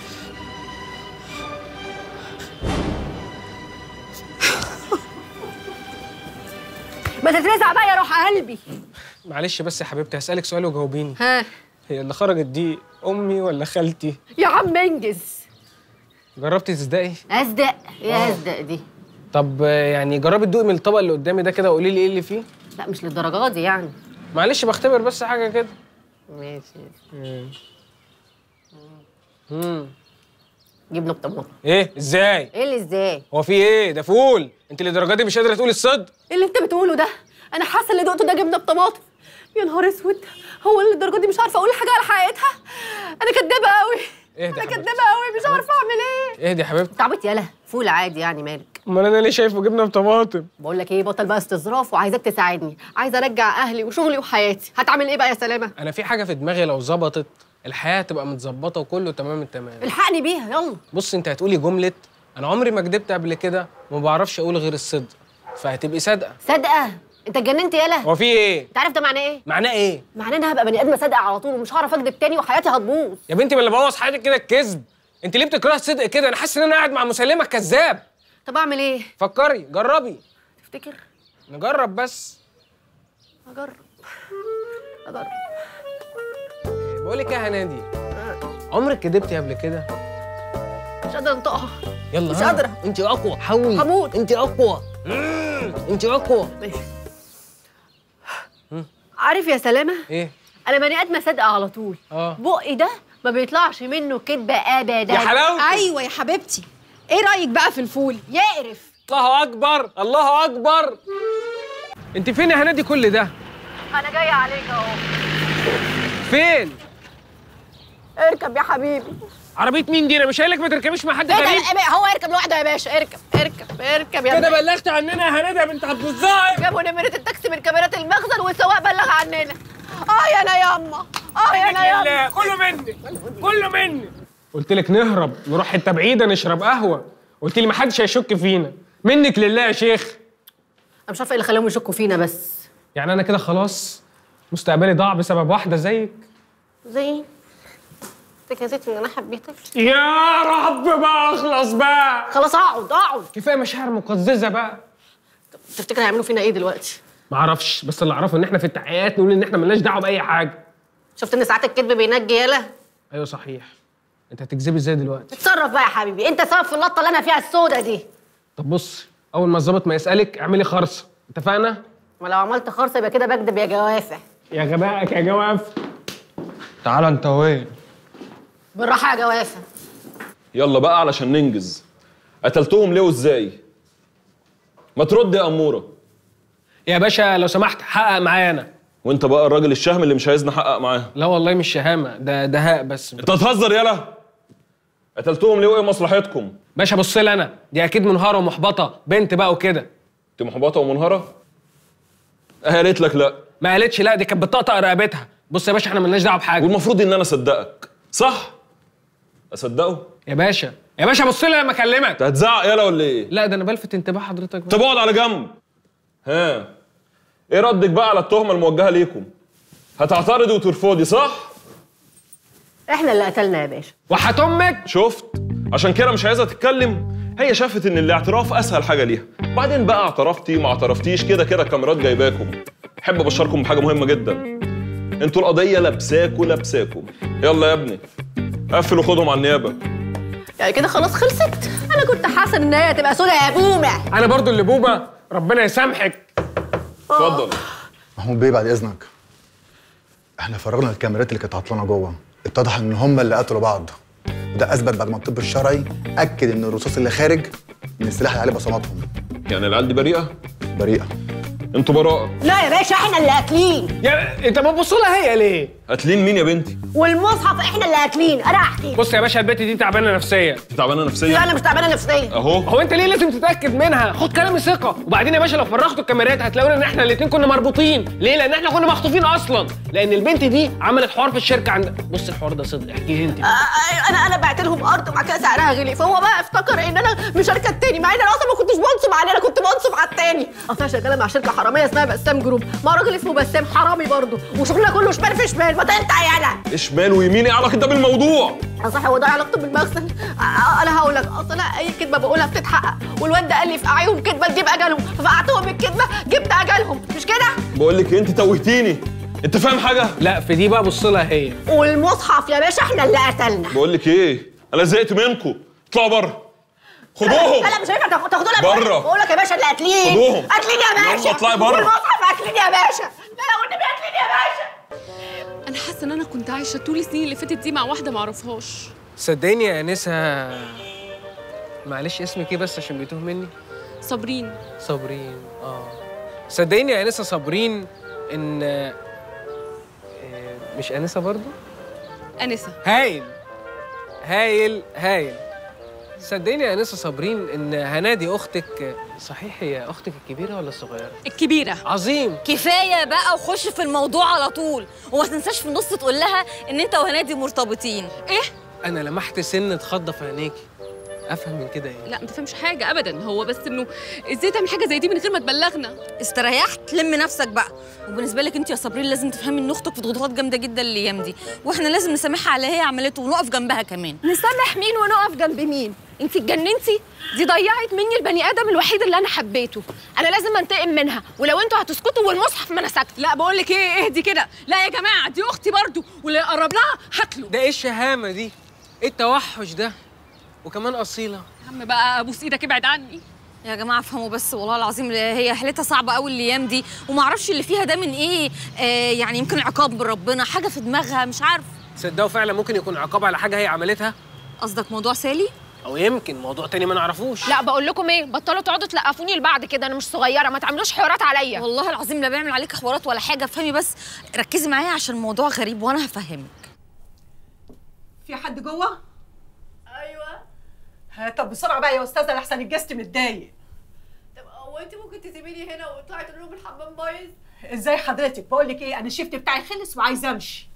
S5: ما تترزع بقى يا روح قلبي.
S4: معلش بس يا حبيبتي هسألك سؤال وجاوبيني.
S5: ها،
S4: هي اللي خرجت دي أمي ولا خالتي؟
S5: يا عم انجز.
S4: جربتي تصدقي؟
S5: أصدق؟ إيه أصدق دي؟
S4: طب يعني جربي تدوقي من الطبق اللي قدامي ده كده وقولي لي إيه اللي فيه؟
S5: لا مش للدرجة دي يعني.
S4: معلش بختبر بس حاجة كده.
S5: ماشي.
S4: جبنة بطماطم. إيه؟ إزاي؟
S5: إيه اللي إزاي؟
S4: هو في إيه؟ ده فول، أنت للدرجة دي مش قادرة تقولي الصدق؟
S5: إيه اللي أنت بتقوله ده؟ أنا حاسة اللي دقته ده جبنة بطماطم. يا نهار أسود، هو اللي الدرجة دي مش عارفة أقول حاجة على حقيقتها؟ أنا كدابة قوي.
S4: اهدي
S5: أنا كدابة قوي، مش عارفة أعمل إيه.
S4: اهدي يا حبيبتي.
S5: أنت عبيط يالا، فول عادي يعني مالك؟
S4: أمال أنا ليه شايفه جبنة بطماطم؟
S5: بقول لك إيه، بطل بقى استظراف وعايزاك تساعدني، عايزة أرجع أهلي وشغلي وحياتي، هتعمل إيه بقى يا سلامة؟
S4: أنا في حاجة في دماغي لو ظبطت الحياة تبقى متظبطة وكله تمام التمام.
S5: الحقني بيها يلا.
S4: بص أنت هتقولي جملة أنا عمري ما كدبت قبل كده وما بعرفش أقول غير الصدق، فهتبقي صادقة.
S5: صادقة؟ أنت اتجننت يالا؟
S4: هو في إيه؟
S5: أنت عارف ده معناه إيه؟
S4: معناه إيه؟
S5: معناه إن أنا هبقى بني آدمة صادقة على طول ومش هعرف أكدب تاني وحياتي هتبوظ.
S4: يا بنتي ما اللي بوظ حياتك كده الكذب، أنت ليه بتكرهي الصدق كده؟ أنا حاسس إن أنا قاعد مع مسلمة الكذاب.
S5: طب أعمل إيه؟
S4: فكري، جربي.
S5: تفتكر؟
S4: نجرب بس.
S5: أجرب.
S4: بقول لك إيه يا هنادي؟ عمرك كدبتي قبل كده؟
S5: مش قادرة أنطقها.
S4: يلا
S5: مش قادرة.
S4: أنت أقوى، حاولي.
S5: هموت.
S4: أنت أقوى. أنت أقوى.
S5: ماشي. عارف يا سلامة؟
S4: إيه؟
S5: أنا بني آدمة صادقة على طول. بقي ده ما بيطلعش منه كدبة أبدا.
S4: يا حلاوتي.
S12: أيوة يا حبيبتي. إيه رأيك بقى في الفول؟
S5: يقرف.
S4: الله أكبر، الله أكبر. أنت فين يا هنادي كل ده؟
S5: أنا جاية عليك أهو.
S4: فين؟
S5: اركب يا حبيبي.
S4: عربية مين دي؟ أنا مش قايل لك ما تركبيش مع حد غريب؟
S5: هو اركب لوحده يا باشا، اركب يا
S4: كده بلغت عننا يا هنادي يا بنت عبد الظاهر.
S5: جابوا نمرة التاكسي من كاميرات المخزن والسواق بلغ عننا. يا انا ياما، يا انا ياما.
S4: كله مني. قلت لك نهرب نروح حته بعيده نشرب قهوه، قلت لي ما حدش هيشك فينا. منك لله يا شيخ.
S5: انا مش عارفه ايه اللي خلاهم يشكوا فينا بس.
S4: يعني انا كده خلاص مستقبلي ضاع بسبب واحده زيك؟
S5: زي انت نسيت ان انا حبيتك.
S4: يا رب بقى اخلص بقى.
S5: خلاص اقعد.
S4: كفايه مشاعر مقززه بقى.
S5: تفتكر هيعملوا فينا ايه دلوقتي؟
S4: معرفش، بس اللي اعرفه ان احنا في التحقيقات نقول ان احنا مالناش دعوه باي حاجه.
S5: شفت ان ساعات الكذب بينجي يالا؟
S4: ايوه صحيح. انت هتكذبي ازاي دلوقتي؟
S5: اتصرف بقى يا حبيبي، انت سبب في اللطه اللي انا فيها السودا دي.
S4: طب بص، اول ما الظابط ما يسالك اعملي خرصه، اتفقنا؟
S5: ما لو عملت خرصه يبقى كده بكدب يا جوافه.
S4: يا غبائك يا جواف. تعالى انت وين؟
S5: بالراحه يا جوافه.
S15: يلا بقى علشان ننجز. قتلتهم ليه وازاي؟ ما ترد يا اموره.
S4: يا باشا لو سمحت حقق معايا انا.
S15: وانت بقى الراجل الشهم اللي مش عايزني احقق معاه.
S4: لا والله مش شهامه، ده دهاء بس.
S15: انت هتهزر يالا؟ قتلتهم ليه وايه مصلحتكم؟
S4: باشا بص لي انا، دي اكيد منهاره ومحبطه، بنت بقى وكده.
S15: انت محبطه ومنهاره؟ قالت لك لا.
S4: ما قالتش لا، دي كانت بتطقطق رقبتها. بص يا باشا احنا مالناش دعوه بحاجه.
S15: والمفروض ان انا اصدقك، صح؟ اصدقه؟
S4: يا باشا بص لي لما اكلمك.
S15: انت هتزعق يالا ولا ايه؟
S4: لا ده انا بلفت انتباه حضرتك بقى.
S15: طب اقعد على جنب. ها ايه ردك بقى على التهمه الموجهه ليكم؟ هتعترضي وترفضي صح؟
S5: احنا اللي قتلنا يا باشا.
S4: وحات امك.
S15: شفت؟ عشان كده مش عايزه تتكلم. هي شافت ان الاعتراف اسهل حاجه ليها، بعدين بقى اعترفتي ما اعترفتيش كده كده الكاميرات جايباكم. احب ابشركم بحاجه مهمه جدا، انتوا القضيه لابساكم. يلا يا ابني قفل وخدهم على النيابه.
S5: يعني كده خلاص خلصت؟ انا كنت حاسه ان هي هتبقى سودا يا بومه.
S4: انا برضو اللي بومه، ربنا يسامحك.
S15: اتفضل.
S16: محمود بيه بعد اذنك، احنا فرغنا الكاميرات اللي كانت عطلانه جوه، اتضح ان هم اللي قتلوا بعض. ده اثبت بعد ما الطب الشرعي اكد ان الرصاص اللي خارج من السلاح اللي عليه بصماتهم.
S15: يعني العيال دي بريئه؟
S16: بريئه.
S15: انتوا براءه؟
S13: لا يا باشا احنا اللي اكلين.
S4: يا انت بتبص لها هي ليه؟
S15: قاتلين مين يا بنتي؟
S13: والمصحف احنا اللي اكلين. انا احكي.
S4: بص يا باشا البت دي تعبانه نفسيا.
S15: تعبانه نفسيا؟
S13: لا انا مش تعبانه نفسيا.
S15: هو
S4: انت ليه لازم تتاكد منها؟ خد كلامي ثقه. وبعدين يا باشا لو فرغتوا الكاميرات هتلاقوا ان احنا الاثنين كنا مربوطين. ليه؟ لان احنا كنا مخطوفين اصلا. لان البنت دي عملت حوار في الشركه عند بص الحوار ده صدق احكيه انت.
S13: انا بعت لهم ارض وبعد كده سعرها غلي، فهو بقى افتكر ان انا مشاركه التاني، مع ان انا اصلا ما كنتش بنصب عليه، انا كنت بنصب على التاني. اصل انا شغاله مع شركه حراميه اسمها بسام جروب، مع راجل اسمه بسام حرامي برضه، وشغلنا كله شمال في شمال. ما تنتع يالا.
S15: شمال ويمين ايه علاقه ده بالموضوع؟
S13: صح، هو ده علاقته بالمغسل. انا هقول لك، اصل انا اي كدبه بقولها بتتحقق، والواد ده قال لي فقعيهم كدبه تجيب اجلهم، ففقعتهم الكدبه جبت اجلهم، مش كده؟
S15: بقول لك انت توهتيني. انت فاهم حاجه؟
S4: لا في دي بقى بص لها هي.
S13: والمصحف يا باشا احنا اللي قتلنا.
S15: بقول لك ايه؟ انا زهقت منكم. اطلعوا بره. خدوهم.
S13: لا مش هينفع تاخدوا لك
S15: بره.
S13: بقول لك يا باشا اللي قاتلين.
S15: خدوهم.
S13: قاتلين يا باشا.
S15: يلا اطلعي بره.
S13: والمصحف قاتلين يا باشا. لا والنبي قاتلين يا باشا.
S10: انا حاسه ان انا كنت عايشه طول السنين اللي فاتت دي مع واحده ما اعرفهاش.
S4: صدقيني يا انسه، معلش اسمك ايه بس عشان بيتوه مني؟
S10: صابرين.
S4: صابرين صدقيني يا انسه صابرين ان مش انسه برضو؟
S10: انسه.
S4: هايل هايل هايل. صدقيني يا انسه صابرين ان هنادي اختك. صحيح هي اختك الكبيره ولا الصغيره؟
S10: الكبيره.
S4: عظيم.
S21: كفايه بقى وخش في الموضوع على طول، وما تنساش في النص تقول لها ان انت وهنادي مرتبطين.
S10: ايه؟
S4: انا لمحت سن تخض في عينيكي. افهم من كده ايه؟
S10: لا ما تفهمش حاجه ابدا، هو بس انه ازاي تعمل حاجه زي دي من غير ما تبلغنا؟
S21: استريحت لم نفسك بقى. وبالنسبه لك انت يا صابرين لازم تفهمي ان اختك في ضغوطات جامده جدا الايام دي، واحنا لازم نسامحها على اللي هي عملته ونقف جنبها كمان.
S10: نسامح مين ونقف جنب مين؟ انت اتجننتي؟ دي ضيعت مني البني ادم الوحيد اللي انا حبيته، انا لازم انتقم منها، ولو انتوا هتسكتوا والمصحف ما انا ساكته. لا بقول لك ايه، اهدي كده. لا يا جماعه دي اختي برضو، واللي يقرب لها هاكله.
S4: ده ايه الشهامه دي؟ ايه التوحش ده؟ وكمان اصيله.
S10: يا عم بقى ابوس ايدك ابعد عني.
S21: يا جماعه افهموا بس والله العظيم، هي حالتها صعبه قوي الايام دي، وما اعرفش اللي فيها ده من ايه. يعني يمكن عقاب من ربنا، حاجه في دماغها مش عارف.
S4: تصدقوا فعلا ممكن يكون عقاب على حاجه هي عملتها؟
S21: قصدك موضوع سالي؟
S4: او يمكن موضوع تاني ما نعرفوش.
S10: لا بقول لكم ايه، بطلوا تقعدوا تلقفوني لبعض كده، انا مش صغيره، ما تعملوش حوارات عليا.
S21: والله العظيم لا بعمل عليك حوارات ولا حاجه، افهمي بس، ركزي معايا عشان الموضوع غريب وانا هفهمك.
S12: في حد جوه؟
S17: ايوه.
S12: طب بسرعه بقى يا استاذه لحسن الجست متضايق.
S17: طب هو انت ممكن تسيبيني هنا وتطلعي تقولي لهم الحمام بايظ؟
S12: ازاي حضرتك؟ بقول لك ايه، انا الشيفت بتاعي خلص وعايزه امشي.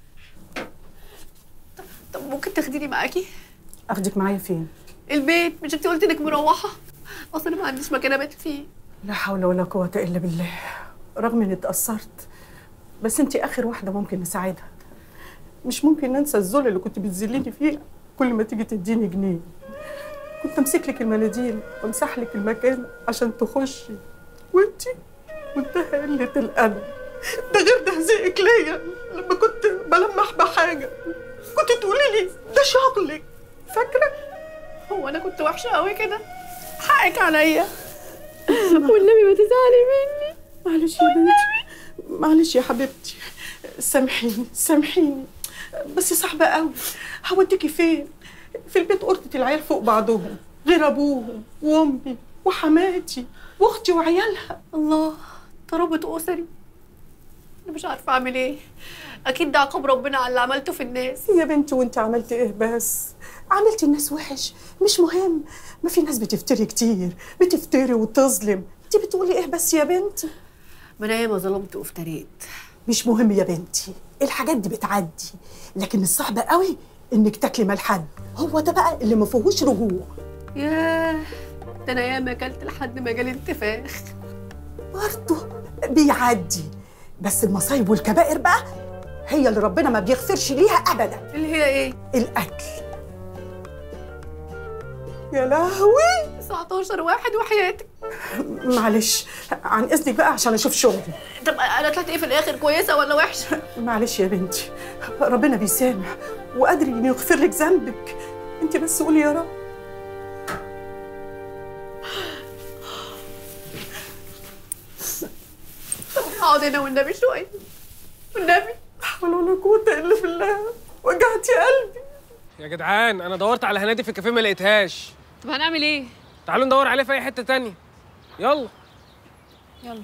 S17: طب ممكن تاخديني معاكي؟
S12: اخدك معايا فين؟
S17: البيت. مش انت قلتي انك مروحه؟ اصل انا ما عنديش مكان ابات فيه.
S12: لا حول ولا قوه الا بالله. رغم اني اتاثرت، بس انت اخر واحده ممكن نساعدها. مش ممكن ننسى الذل اللي كنت بتذليني فيه كل ما تيجي تديني جنيه. كنت امسك لك المناديل وامسح لك المكان عشان تخشي، وانتي منتهى قله الادب. ده غير تهزيئك ليا لما كنت بلمح بحاجه كنت تقولي لي ده شغلك، فاكره؟
S17: هو انا كنت وحشه قوي كده؟ حقك عليا. والنبي ما تزعلي مني.
S12: معلش يا بنتي، معلش يا حبيبتي، سامحيني سامحيني، بس صعبه قوي. هوديكي فين؟ في البيت قرطة العيال فوق بعضهم، غير ابوهم وامي وحماتي واختي وعيالها.
S17: الله، ترابط اسري. انا مش عارفه اعمل ايه. اكيد ده عقاب ربنا على اللي عملته في الناس.
S12: يا بنتي وانت عملتي ايه بس؟ عملتي الناس وحش؟ مش مهم، ما في ناس بتفتري كتير، بتفتري وتظلم. انت بتقولي ايه بس يا بنتي؟
S17: ما انا ياما ظلمت وافتريت.
S12: مش مهم يا بنتي، الحاجات دي بتعدي، لكن الصعب قوي انك تاكلي مال حد، هو ده بقى اللي ما فيهوش رجوع.
S17: ياه، ده انا ياما اكلت لحد ما جالي انتفاخ.
S12: برضه بيعدي، بس المصايب والكبائر بقى هي اللي ربنا ما بيغفرش ليها ابدا.
S17: اللي هي ايه؟
S12: القتل. يا لهوي،
S17: 19 واحد وحياتك.
S12: معلش عن اذنك بقى عشان اشوف شغلي.
S17: طب انا طلعت ايه في الاخر، كويسه ولا وحشه؟
S12: معلش يا بنتي، ربنا بيسامح وقادر انه يغفر لك ذنبك، انت بس قولي يا رب.
S17: اقعد هنا والنبي شويه، والنبي.
S12: لا حول ولا قوه الا بالله، وجعتي قلبي.
S4: يا جدعان انا دورت على هنادي في الكافيه ما لقيتهاش.
S10: طب هنعمل ايه؟
S4: تعالوا ندور عليه في اي حته تانية. يلا.
S10: يلا.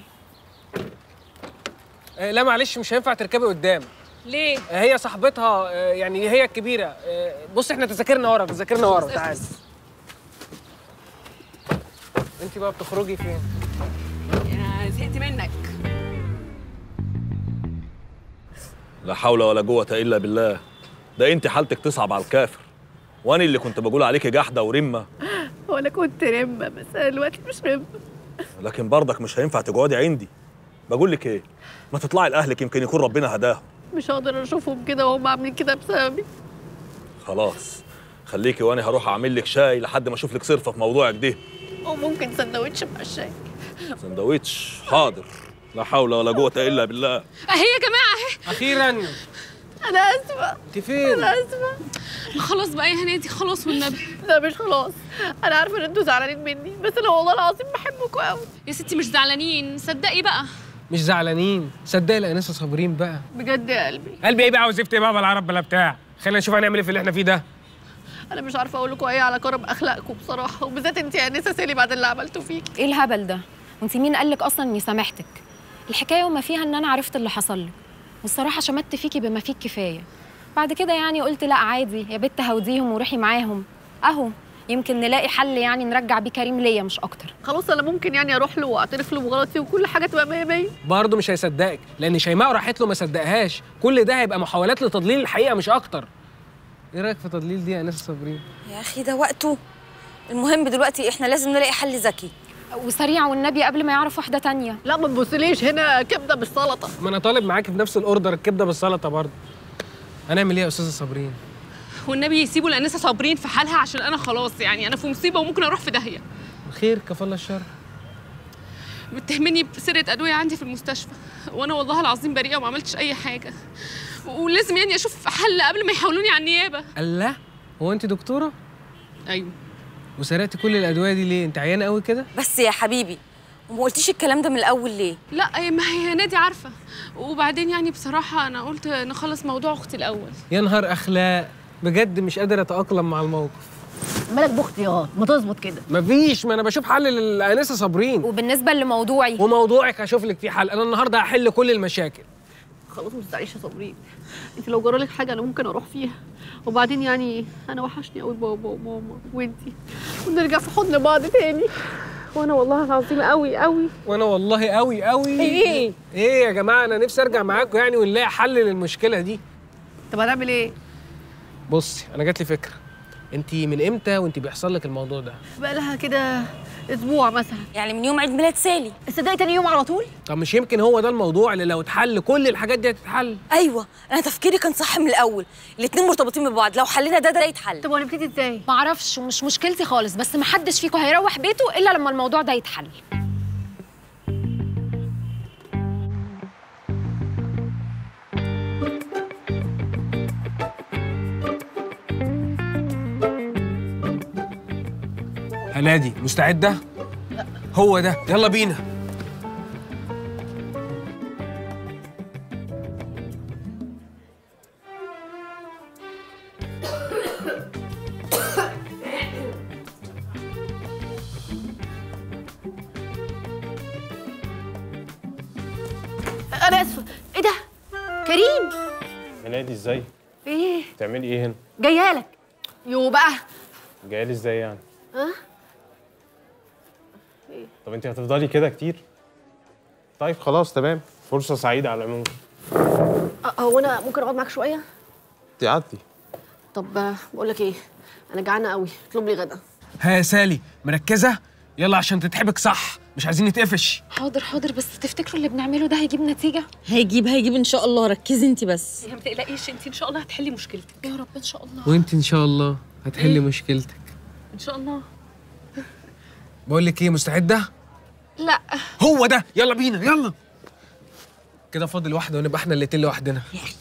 S4: لا معلش مش هينفع تركبي قدام.
S10: ليه؟
S4: هي صاحبتها يعني هي الكبيره. بص احنا تذاكرنا ورا تعالي. انت بقى بتخرجي فين؟
S10: يا زهقت منك.
S6: لا حول ولا قوة إلا بالله. ده أنت حالتك تصعب على الكافر، وأنا اللي كنت بقول عليكي جحدة ورمة.
S17: هو أنا كنت رمة بس أنا دلوقتي مش رمة.
S6: لكن برضك مش هينفع تقعدي عندي. بقول لك إيه؟ ما تطلعي لأهلك يمكن يكون ربنا هداهم.
S17: مش هقدر أشوفهم كده وهم عاملين كده بسببي.
S6: خلاص خليكي وأنا هروح أعمل لك شاي لحد ما أشوف لك صرفة في موضوعك ده.
S17: أو ممكن سندوتش مع الشاي.
S6: سندوتش حاضر. لا حول ولا قوة إلا بالله.
S10: أهي يا جماعة أهي.
S4: أخيرا.
S17: أنا آسفة.
S4: أنت فين؟
S17: أنا آسفة.
S10: خلاص بقى يا هنادي خلاص والنبي.
S17: لا مش خلاص. أنا عارفة إن أنتوا زعلانين مني بس أنا والله العظيم بحبكوا قوي.
S10: يا ستي مش زعلانين صدقي بقى.
S4: مش زعلانين صدقي الأنسة صابرين بقى.
S17: بجد يا قلبي.
S4: قلبي إيه بقى وزفت إيه بقى بلا عرب بلا بتاع. خلينا نشوف هنعمل إيه في اللي إحنا فيه ده.
S17: أنا مش عارفة أقول لكم إيه على كرم أخلاقكم بصراحة وبالذات أنت يا أنسة سالي بعد اللي عملته فيكي.
S20: إيه الهبل ده؟ وأنت مين قال لك أصلا إني سامحتك؟ الحكاية وما فيها إن أنا عرفت اللي حصل لك والصراحة شمت فيكي بما فيك كفاية. بعد كده يعني قلت لا عادي يا بت هوديهم وروحي معاهم أهو يمكن نلاقي حل يعني نرجع بيه كريم ليا مش أكتر.
S17: خلاص أنا ممكن يعني أروح له وأعترف له بغلطي وكل حاجة تبقى 100
S4: برضه مش هيصدقك لأن شيماء راحت له ما صدقهاش. كل ده هيبقى محاولات لتضليل الحقيقة مش أكتر. إيه رأيك في تضليل دي يا أنسة صابرين؟
S21: يا أخي ده وقته. المهم دلوقتي إحنا لازم نلاقي حل ذكي
S20: وسريع والنبي قبل ما يعرف واحدة تانية.
S17: لا ما تبصليش هنا كبدة بالسلطة.
S4: ما أنا طالب معاكي في نفس الأوردر الكبدة بالسلطة برضه. هنعمل إيه يا أستاذة صابرين؟
S10: والنبي يسيبوا الأنسة صابرين في حالها عشان أنا خلاص يعني أنا في مصيبة وممكن أروح في داهية.
S4: خير كفالة الشر.
S10: متهمني بسرقة أدوية عندي في المستشفى وأنا والله العظيم بريئة وما عملتش أي حاجة ولازم يعني أشوف حل قبل ما يحولوني على النيابة.
S4: الله هو أنت دكتورة؟
S10: أيوه.
S4: وسرقتي كل الأدوية دي ليه؟ أنت عيانة قوي كده؟
S21: بس يا حبيبي وما قلتيش الكلام ده من الأول ليه؟
S10: لا ما هي نادي عارفة وبعدين يعني بصراحة أنا قلت نخلص موضوع أختي الأول.
S4: يا نهار أخلاق بجد مش قادر أتأقلم مع الموقف.
S5: مالك باختيار ما تظبط كده.
S4: مفيش ما أنا بشوف حل للأنسة صابرين.
S20: وبالنسبة لموضوعي
S4: وموضوعك هشوف لك فيه حل. أنا النهاردة هحل كل المشاكل.
S17: خلاص ما تزعليش يا صابرين. انت لو جرالك حاجه انا ممكن اروح فيها وبعدين يعني انا وحشني قوي بابا وماما وانتي ونرجع في حضن بعض تاني.
S5: وانا والله العظيم قوي.
S4: وانا والله قوي. ايه يا جماعه انا نفسي ارجع معاكم يعني ونلاقي حل للمشكله دي.
S17: طب هنعمل ايه؟
S4: بصي انا جات لي فكره. انت من امتى وانت بيحصل لك الموضوع ده؟
S17: بقى لها كده اسبوع مثلا.
S21: يعني من يوم عيد ميلاد سالي.
S17: تصدقي تاني يوم على طول؟
S4: طب مش يمكن هو ده الموضوع اللي لو اتحل كل الحاجات دي هتتحل؟
S21: ايوه انا تفكيري كان صح من الاول. الاتنين مرتبطين ببعض لو حلينا ده يتحل.
S17: طب وهنبتدي ازاي؟
S20: معرفش ومش مشكلتي خالص بس محدش فيكم هيروح بيته الا لما الموضوع ده يتحل.
S4: هنادي مستعدة؟
S17: لا.
S4: هو ده يلا بينا.
S17: انا اسفه. ايه ده؟ كريم
S15: هنادي ازاي؟
S17: ايه؟
S15: بتعملي ايه هنا؟
S17: جايه لك. يو بقى.
S15: جايه لي ازاي يعني؟
S17: ها؟
S15: طب انت هتفضلي كده كتير؟ طيب خلاص تمام، فرصة سعيدة على العموم.
S5: هو انا ممكن اقعد معاك شويه؟
S15: انت قعدتي.
S5: طب بقول لك ايه، انا جعانه قوي، اطلب لي غدا.
S4: ها يا سالي مركزه؟ يلا عشان تتحبك صح، مش عايزين نتقفش.
S20: حاضر بس تفتكروا اللي بنعمله ده هيجيب نتيجه؟
S21: هيجيب ان شاء الله. ركزي انت بس.
S10: ما تقلقيش انت ان شاء الله هتحلي مشكلتك.
S20: يا رب ان شاء الله.
S4: وانت ان شاء الله هتحلي مشكلتك
S10: ان شاء الله.
S4: بقول لك ايه، مستعده؟
S10: لا.
S4: هو ده يلا بينا يلا. كده فاضل واحده ونبقى احنا الاتنين لوحدنا.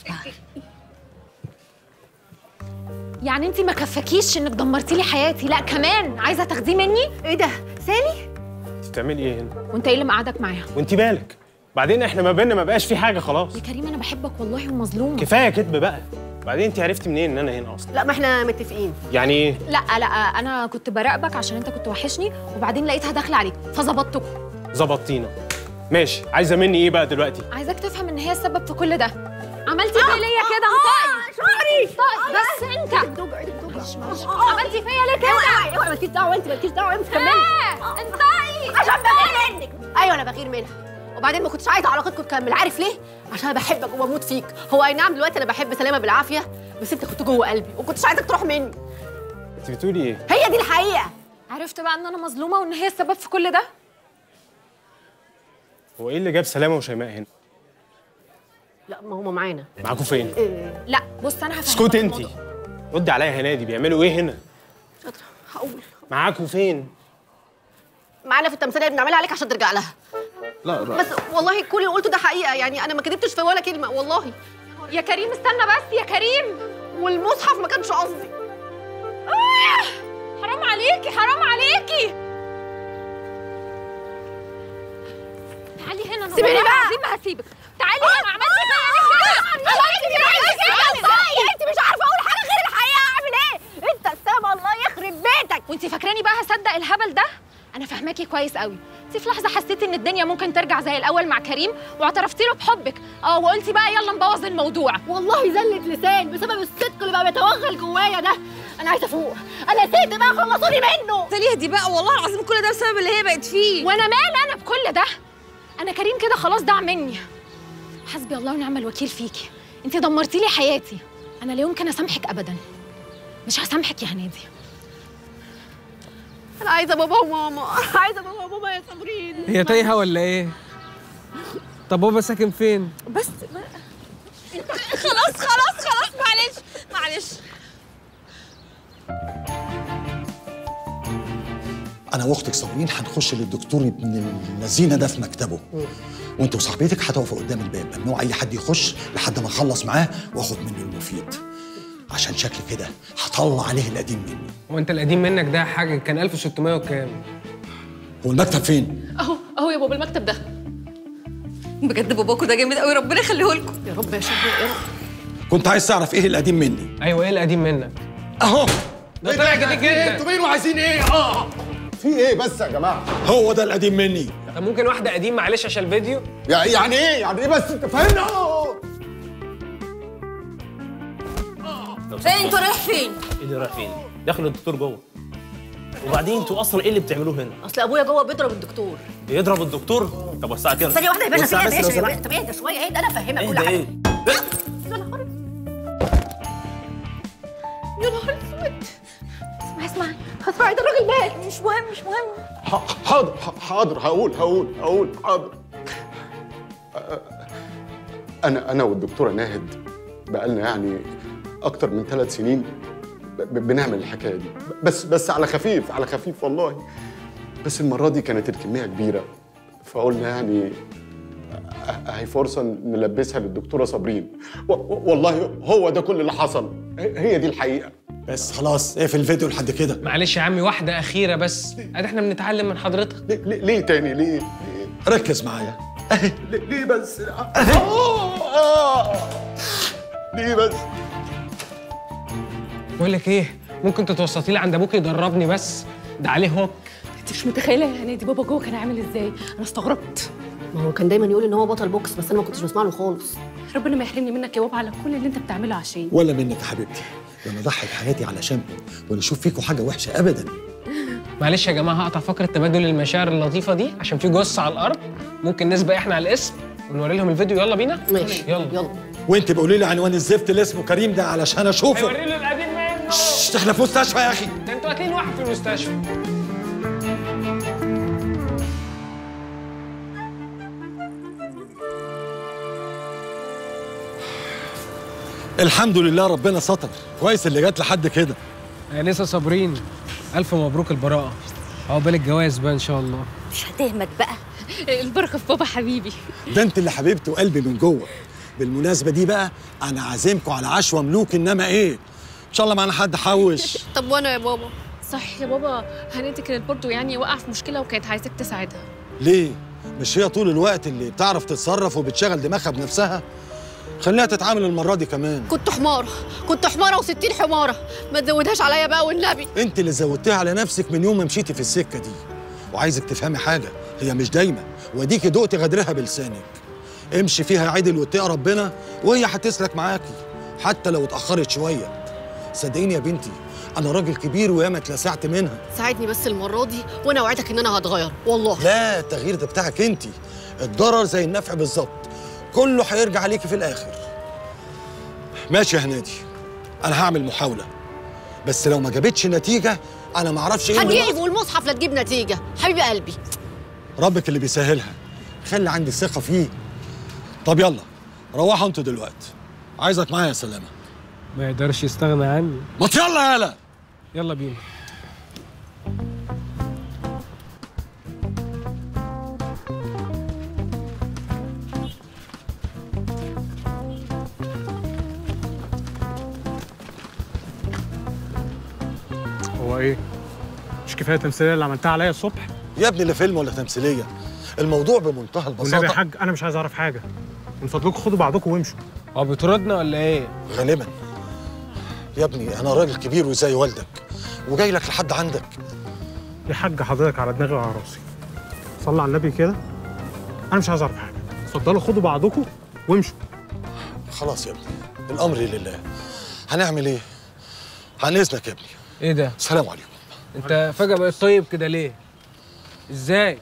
S20: يعني انت ما كفاكيش انك دمرتي لي حياتي، لا كمان عايزه تاخديه مني؟
S17: ايه ده؟ سالي؟
S15: انت بتعملي ايه هنا؟
S20: وانت ايه اللي مقعدك معاها؟
S15: وانت بالك؟ بعدين احنا ما بيننا ما بقاش في حاجة خلاص.
S20: يا كريم انا بحبك والله ومظلومه.
S15: كفاية كدب بقى.
S4: بعدين انت عرفتي منين ان انا هنا اصلا؟
S5: لا ما احنا متفقين.
S4: يعني ايه؟
S20: لا انا كنت براقبك عشان انت كنت وحشني، وبعدين لقيتها داخله عليك فظبطتكم.
S4: ظبطتينا. ماشي، عايزه مني ايه بقى دلوقتي؟
S20: عايزاك تفهم ان هي السبب في كل ده. عملتي فيا ليه كده؟ انطقي
S5: شعري
S20: بس انت عملتي فيا ليه كده؟
S5: اوعي مالكيش دعوه، انت مالكيش دعوه، انت كملي.
S20: انطقي
S5: عشان بغير منك. ايوه انا بغير منها، وبعدين ما كنتش عايزه علاقتكم تكمل. عارف ليه؟ عشان انا بحبك وبموت فيك. هو اي نعم دلوقتي انا بحب سلامه بالعافيه، بس انت كنت جوه قلبي وكنتش عايزك تروح مني.
S4: انت بتقولي ايه؟
S5: هي دي الحقيقه.
S20: عرفت بقى ان انا مظلومه وان هي السبب في كل ده؟
S4: هو ايه اللي جاب سلامه وشيماء هنا؟
S5: لا ما هما معانا.
S4: معاكوا فين؟
S20: لا بص انا هفهمك.
S4: اسكتي انت. ردي عليا يا هنادي، بيعملوا ايه هنا؟
S5: شاطره هقول.
S4: معاكوا فين؟
S5: معانا في التمثيليه بنعملها عليك عشان ترجع لها.
S4: لا
S5: بس والله كل اللي قلته ده حقيقه، يعني انا ما كدبتش في ولا كلمه والله.
S20: يا كريم استنى بس يا كريم.
S5: والمصحف ما كانش قصدي.
S20: حرام عليكي حرام عليكي. تعالي هنا. انا
S5: سيبيني بقى.
S20: عظيم ما هسيبك. تعالي هنا. عملتي فيا
S5: انت مش عارفه اقول حاجه غير الحقيقه. اعمل ايه؟ انت السما الله يخرب بيتك.
S20: وانت فاكراني بقى هصدق الهبل ده؟ انا فاهماكي كويس قوي. انت في لحظه حسيتي ان الدنيا ممكن ترجع زي الاول مع كريم واعترفتي له بحبك، وقلتي بقى يلا نبوظ الموضوع.
S5: والله زلة لسان بسبب الصدق اللي بقى بيتوغل جوايا ده. انا عايزه افوق، انا نسيت بقى، خلصوني منه.
S20: اهدي بقى، والله العظيم كل ده بسبب اللي هي بقت فيه. وانا مال انا بكل ده؟ انا كريم كده خلاص ضاع مني. حسبي الله ونعم الوكيل فيكي. انت دمرتي لي حياتي. انا لا يمكن اسامحك ابدا. مش هسامحك يا هنادي.
S5: انا عايزه بابا وماما، عايزه بابا وماما يا صابرين.
S4: هي تايهه ولا ايه؟ طب بابا ساكن فين؟
S20: بس خلاص معلش.
S11: انا واختك صابرين هنخش للدكتور ابن النزينه ده في مكتبه، وانت وصاحبتك هتقفوا قدام الباب، ممنوع اي حد يخش لحد ما اخلص معاه واخد منه المفيد، عشان شكلي كده هطلع عليه القديم مني.
S4: هو انت القديم منك ده حاجه كان 1600 وكام؟
S11: هو المكتب فين؟
S10: اهو يا بابا المكتب ده.
S21: بجد باباكوا ده جامد قوي، ربنا يخليه لكم.
S5: يا رب يا شباب يا رب.
S11: كنت عايز تعرف ايه القديم مني؟
S4: ايوه ايه القديم منك؟
S11: اهو
S4: ده طلع جديد جدا.
S16: انتوا مين وعايزين ايه؟ في ايه بس يا جماعه؟
S11: هو ده القديم مني.
S4: طب ممكن واحده قديم معلش عشان الفيديو؟
S16: يعني ايه؟ يعني ايه بس انت فاهمني؟
S21: فين انتوا رايح فين؟
S7: ايه اللي رايح فين؟ داخل الدكتور جوه. وبعدين انتوا اصلا ايه اللي بتعملوه هنا؟
S5: اصل ابويا جوه بيضرب الدكتور.
S7: بيضرب الدكتور؟ طب وسع كده.
S5: ثانيه واحده يا باشا،
S7: وسع بس لو سمحت.
S5: طب اهدى شويه، اهدى انا افهمك كل
S7: اهدى
S5: حاجه.
S7: ايه؟
S5: يا نهار اسود. اسمعي ده الراجل مات. مش مهم.
S16: حاضر هقول حاضر. انا والدكتوره ناهد بقالنا يعني اكتر من 3 سنين بنعمل الحكايه دي، بس على خفيف والله. بس المره دي كانت الكميه كبيره، فقلنا يعني هي فرصه نلبسها للدكتوره صابرين. والله هو ده كل اللي حصل، هي دي الحقيقه.
S11: بس خلاص اقفل الفيديو لحد كده.
S4: معلش يا عمي واحده اخيره بس، ادي احنا بنتعلم من حضرتك.
S16: ليه تاني؟ ليه؟
S11: ركز معايا.
S16: ليه بس؟ ليه بس؟
S4: بقول لك ايه، ممكن تتوسطي لي عند ابوك يدربني بس؟ ده عليه هوك.
S10: انت مش متخيله يا هنادي بابا جوه كان عامل ازاي؟ انا استغربت.
S5: ما هو كان دايما يقول ان هو بطل بوكس، بس انا ما كنتش بسمع له خالص.
S10: ربنا ما يحرمني منك يا بابا على كل اللي انت بتعمله عشان.
S11: ولا منك يا حبيبتي، وانا اضحي بحياتي علشانكم ولا اشوف فيكم حاجه وحشه ابدا.
S4: معلش يا جماعه هقطع فقره تبادل المشاعر اللطيفه دي عشان في جثه على الارض. ممكن نسبق احنا على الاسم ونوري لهم الفيديو. يلا بينا.
S5: ماشي
S4: يلا.
S11: وانت بقولي لي عنوان الزفت اللي اسمه كريم ده علشان اشوفه.
S4: هيوري له القديم منه.
S11: احنا في مستشفى يا اخي.
S4: ده انتوا قاتلين واحد في المستشفى.
S11: الحمد لله ربنا ستر، كويس اللي جت لحد كده.
S4: يا لسه صابرين، الف مبروك البراءه. عقبال الجواز بقى ان شاء الله.
S21: مش هتهمك بقى.
S10: البركه في بابا حبيبي.
S11: ده انت اللي حبيبتي وقلبي من جوه. بالمناسبه دي بقى انا عازمكم على عشوه ملوك، انما ايه ان شاء الله معانا حد حوش.
S10: طب وانا يا بابا؟ صح يا بابا، هنادي كانت برضه يعني واقعه في مشكله وكانت عايزاك تساعدها.
S11: ليه؟ مش هي طول الوقت اللي بتعرف تتصرف وبتشغل دماغها بنفسها؟ خليها تتعامل المره دي كمان.
S13: كنت حماره، كنت حماره و60 حماره، ما تزودهاش عليا بقى والنبي.
S11: انت اللي زودتيها على نفسك من يوم ما مشيتي في السكه دي. وعايزك تفهمي حاجه، هي مش دايما، واديكي دقتي غدرها بلسانك. امشي فيها عدل واتقي ربنا وهي هتسلك معاكي حتى لو اتاخرت شويه. صدقيني يا بنتي، انا راجل كبير وياما اتلسعت منها.
S13: ساعدني بس المره دي وانا اوعدك ان انا هتغير والله.
S11: لا، التغيير ده بتاعك انت. الضرر زي النفع بالظبط، كله هيرجع عليكي في الاخر. ماشي يا هنادي، انا هعمل محاوله، بس لو ما جابتش نتيجه انا ما اعرفش ايه.
S13: هتجيب والمصحف لا تجيب نتيجه حبيب قلبي.
S11: ربك اللي بيسهلها، خلي عندي ثقه فيه. طب يلا روحوا انتوا دلوقتي، عايزك معايا يا سلامه.
S4: ما يقدرش يستغنى عني.
S11: ما يلا يالا.
S4: يلا بينا.
S3: هو ايه؟ مش كفايه التمثيليه اللي عملتها عليا الصبح؟
S11: يا ابني لا فيلم ولا تمثيليه، الموضوع بمنتهى البساطه.
S3: والنبي يا حاج انا مش عايز اعرف حاجه، من فضلكم خدوا بعضكم وامشوا.
S4: هو بيطردنا ولا ايه؟
S11: غالبا يا ابني، انا راجل كبير وزي والدك وجاي لك لحد عندك.
S3: يا حاج حضرتك على دماغي وعلى راسي، صلي على النبي كده. انا مش عايز اعرف حاجه، اتفضلوا خدوا بعضكم وامشوا.
S11: خلاص يا ابني، الامر لله. هنعمل ايه؟ عن اذنك يا ابني.
S4: ايه ده؟
S11: السلام عليكم.
S4: انت فجأة بقيت طيب كده ليه؟ ازاي؟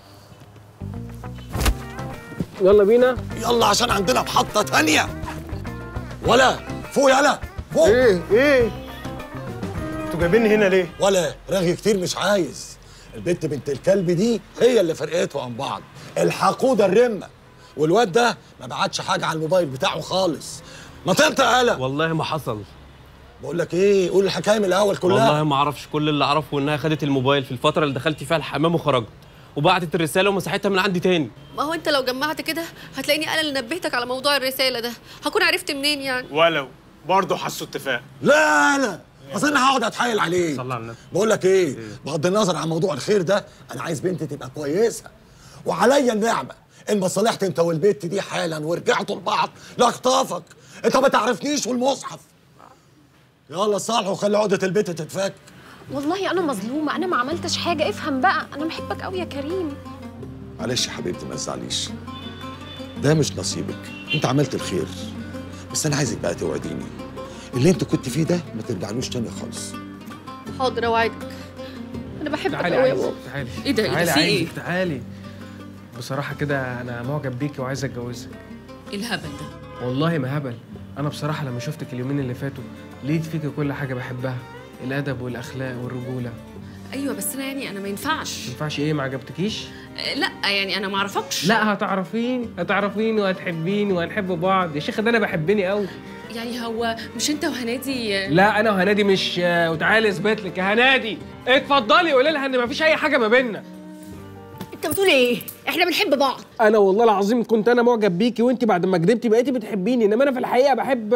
S4: يلا بينا.
S11: يلا عشان عندنا محطة تانية. ولا فوق يلا فوق.
S3: ايه؟ انتوا جايبيني هنا ليه؟
S11: ولا رغي كتير مش عايز. البت بنت الكلب دي هي اللي فرقتهم عن بعض. الحقوده الرمه. والواد ده ما بعتش حاجة على الموبايل بتاعه خالص. ما تنطق يالا.
S7: والله ما حصل.
S11: بقول لك ايه، قول الحكايه من الاول كلها.
S7: والله ما اعرفش، كل اللي اعرفه انها خدت الموبايل في الفتره اللي دخلت فيها الحمام وخرجت، وبعتت الرساله ومسحتها من عندي تاني.
S13: ما هو انت لو جمعت كده هتلاقيني انا اللي نبهتك على موضوع الرساله ده، هكون عرفت منين يعني؟
S3: ولو برضه حسوا اتفاق.
S11: لا اصل انا هقعد اتحايل عليك.
S3: صلى على النبي.
S11: بقول لك ايه، بغض النظر عن موضوع الخير ده، انا عايز بنتي تبقى كويسه، وعليا النعمه ان ما صالحت انت والبت دي حالا ورجعتوا لبعض لاخطافك. انت ما تعرفنيش والمصحف. يلا صالحوا وخلي عقده البيت تتفك.
S20: والله انا مظلومه، انا ما عملتش حاجه، افهم بقى، انا بحبك قوي يا كريم.
S11: معلش يا حبيبتي ما تزعليش، ده مش نصيبك، انت عملت الخير، بس انا عايزك بقى توعديني اللي انت كنت فيه ده ما ترجعلوش تاني خالص.
S13: حاضر اوعدك، انا بحبك
S4: تعالي
S13: قوي يا
S4: عايزك،
S13: بابا.
S4: تعالي.
S13: ايه ده؟
S4: تعالي
S13: في ايه؟
S4: عايزك، تعالي. بصراحة كده أنا معجب بيكي وعايز أتجوزك.
S10: ايه الهبل ده؟
S4: والله ما هبل، أنا بصراحة لما شفتك اليومين اللي فاتوا لقيت فيكي كل حاجة بحبها، الأدب والأخلاق والرجولة.
S10: ايوه بس انا يعني انا ما ينفعش.
S4: ما ينفعش إيه؟ ما عجبتكيش؟
S10: لا يعني انا ما اعرفكش.
S4: لا هتعرفيني وهتحبيني وهنحب بعض، يا شيخ ده أنا بحبني قوي.
S10: يعني هو مش انت وهنادي؟
S4: لا أنا وهنادي مش. وتعالي اثبت لك يا هنادي، اتفضلي قولي لها إن مفيش أي حاجة ما بيننا.
S13: انت بتقول ايه؟ احنا بنحب بعض.
S4: انا والله العظيم كنت انا معجب بيكي، وانت بعد ما كدبتي بقيتي بتحبيني، انما انا في الحقيقه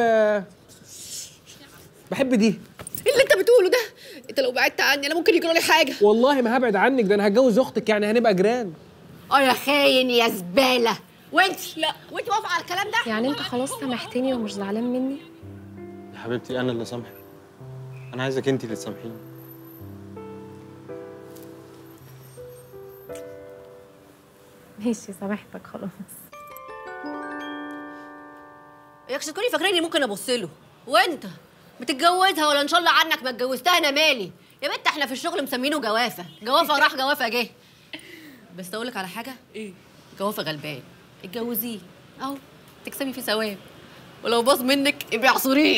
S4: بحب دي.
S13: ايه اللي انت بتقوله ده؟ انت لو بعدت عني انا ممكن يجرى لي حاجه.
S4: والله ما هبعد عنك، ده انا هتجوز اختك، يعني هنبقى جيران.
S13: يا خاين يا زباله. وانت لا، وانت موافقه على الكلام ده؟
S20: يعني انت خلاص سامحتني ومش زعلان مني؟
S7: يا حبيبتي انا اللي سامحك، انا عايزك انت اللي تسامحيني.
S20: ماشي سامحتك خلاص.
S13: ياكش تكوني فاكريني ممكن ابص له، وانت بتتجوزها ولا ان شاء الله عنك ما اتجوزتها انا مالي؟ يا بنت احنا في الشغل مسمينه جوافه، جوافه راح جوافه جه. بس اقول لك على حاجه؟ ايه؟ جوافه غلبان، اتجوزيه اهو تكسبي فيه ثواب، ولو باظ منك ابقي اعصريه.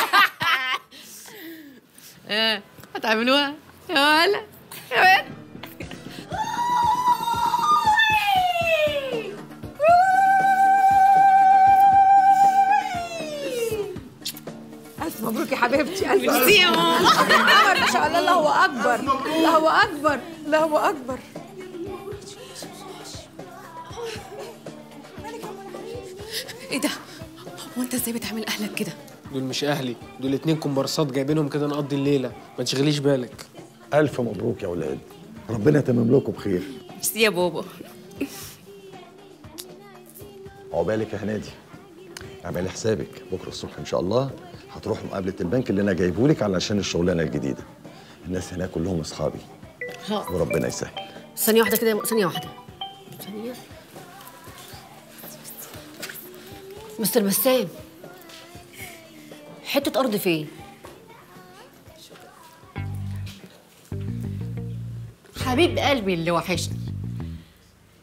S13: هتعملوها يا ولا يا ولا؟
S12: ألف مبروك يا حبيبتي، ألف
S13: ميرسي يا ماما.
S12: ما شاء الله، الله أكبر، الله أكبر، الله أكبر.
S10: ايه ده؟ هو انت ازاي بتعمل اهلك كده؟
S4: دول مش اهلي، دول 2 كومبارسات جايبينهم كده نقضي الليله، ما تشغليش بالك.
S11: الف مبروك يا ولاد، ربنا يتمم لكم بخير.
S10: ميرسي يا بابا.
S11: عقبالك يا هنادي، اعملي حسابك بكره الصبح ان شاء الله هتروح مقابله البنك اللي انا جايبه لك علشان الشغلانه الجديده. الناس هناك كلهم اصحابي وربنا يسهل.
S5: ثانيه واحده كده، ثانيه واحده. ثانيه. مستر بسام، حته ارض فين؟
S13: حبيب قلبي اللي وحشني.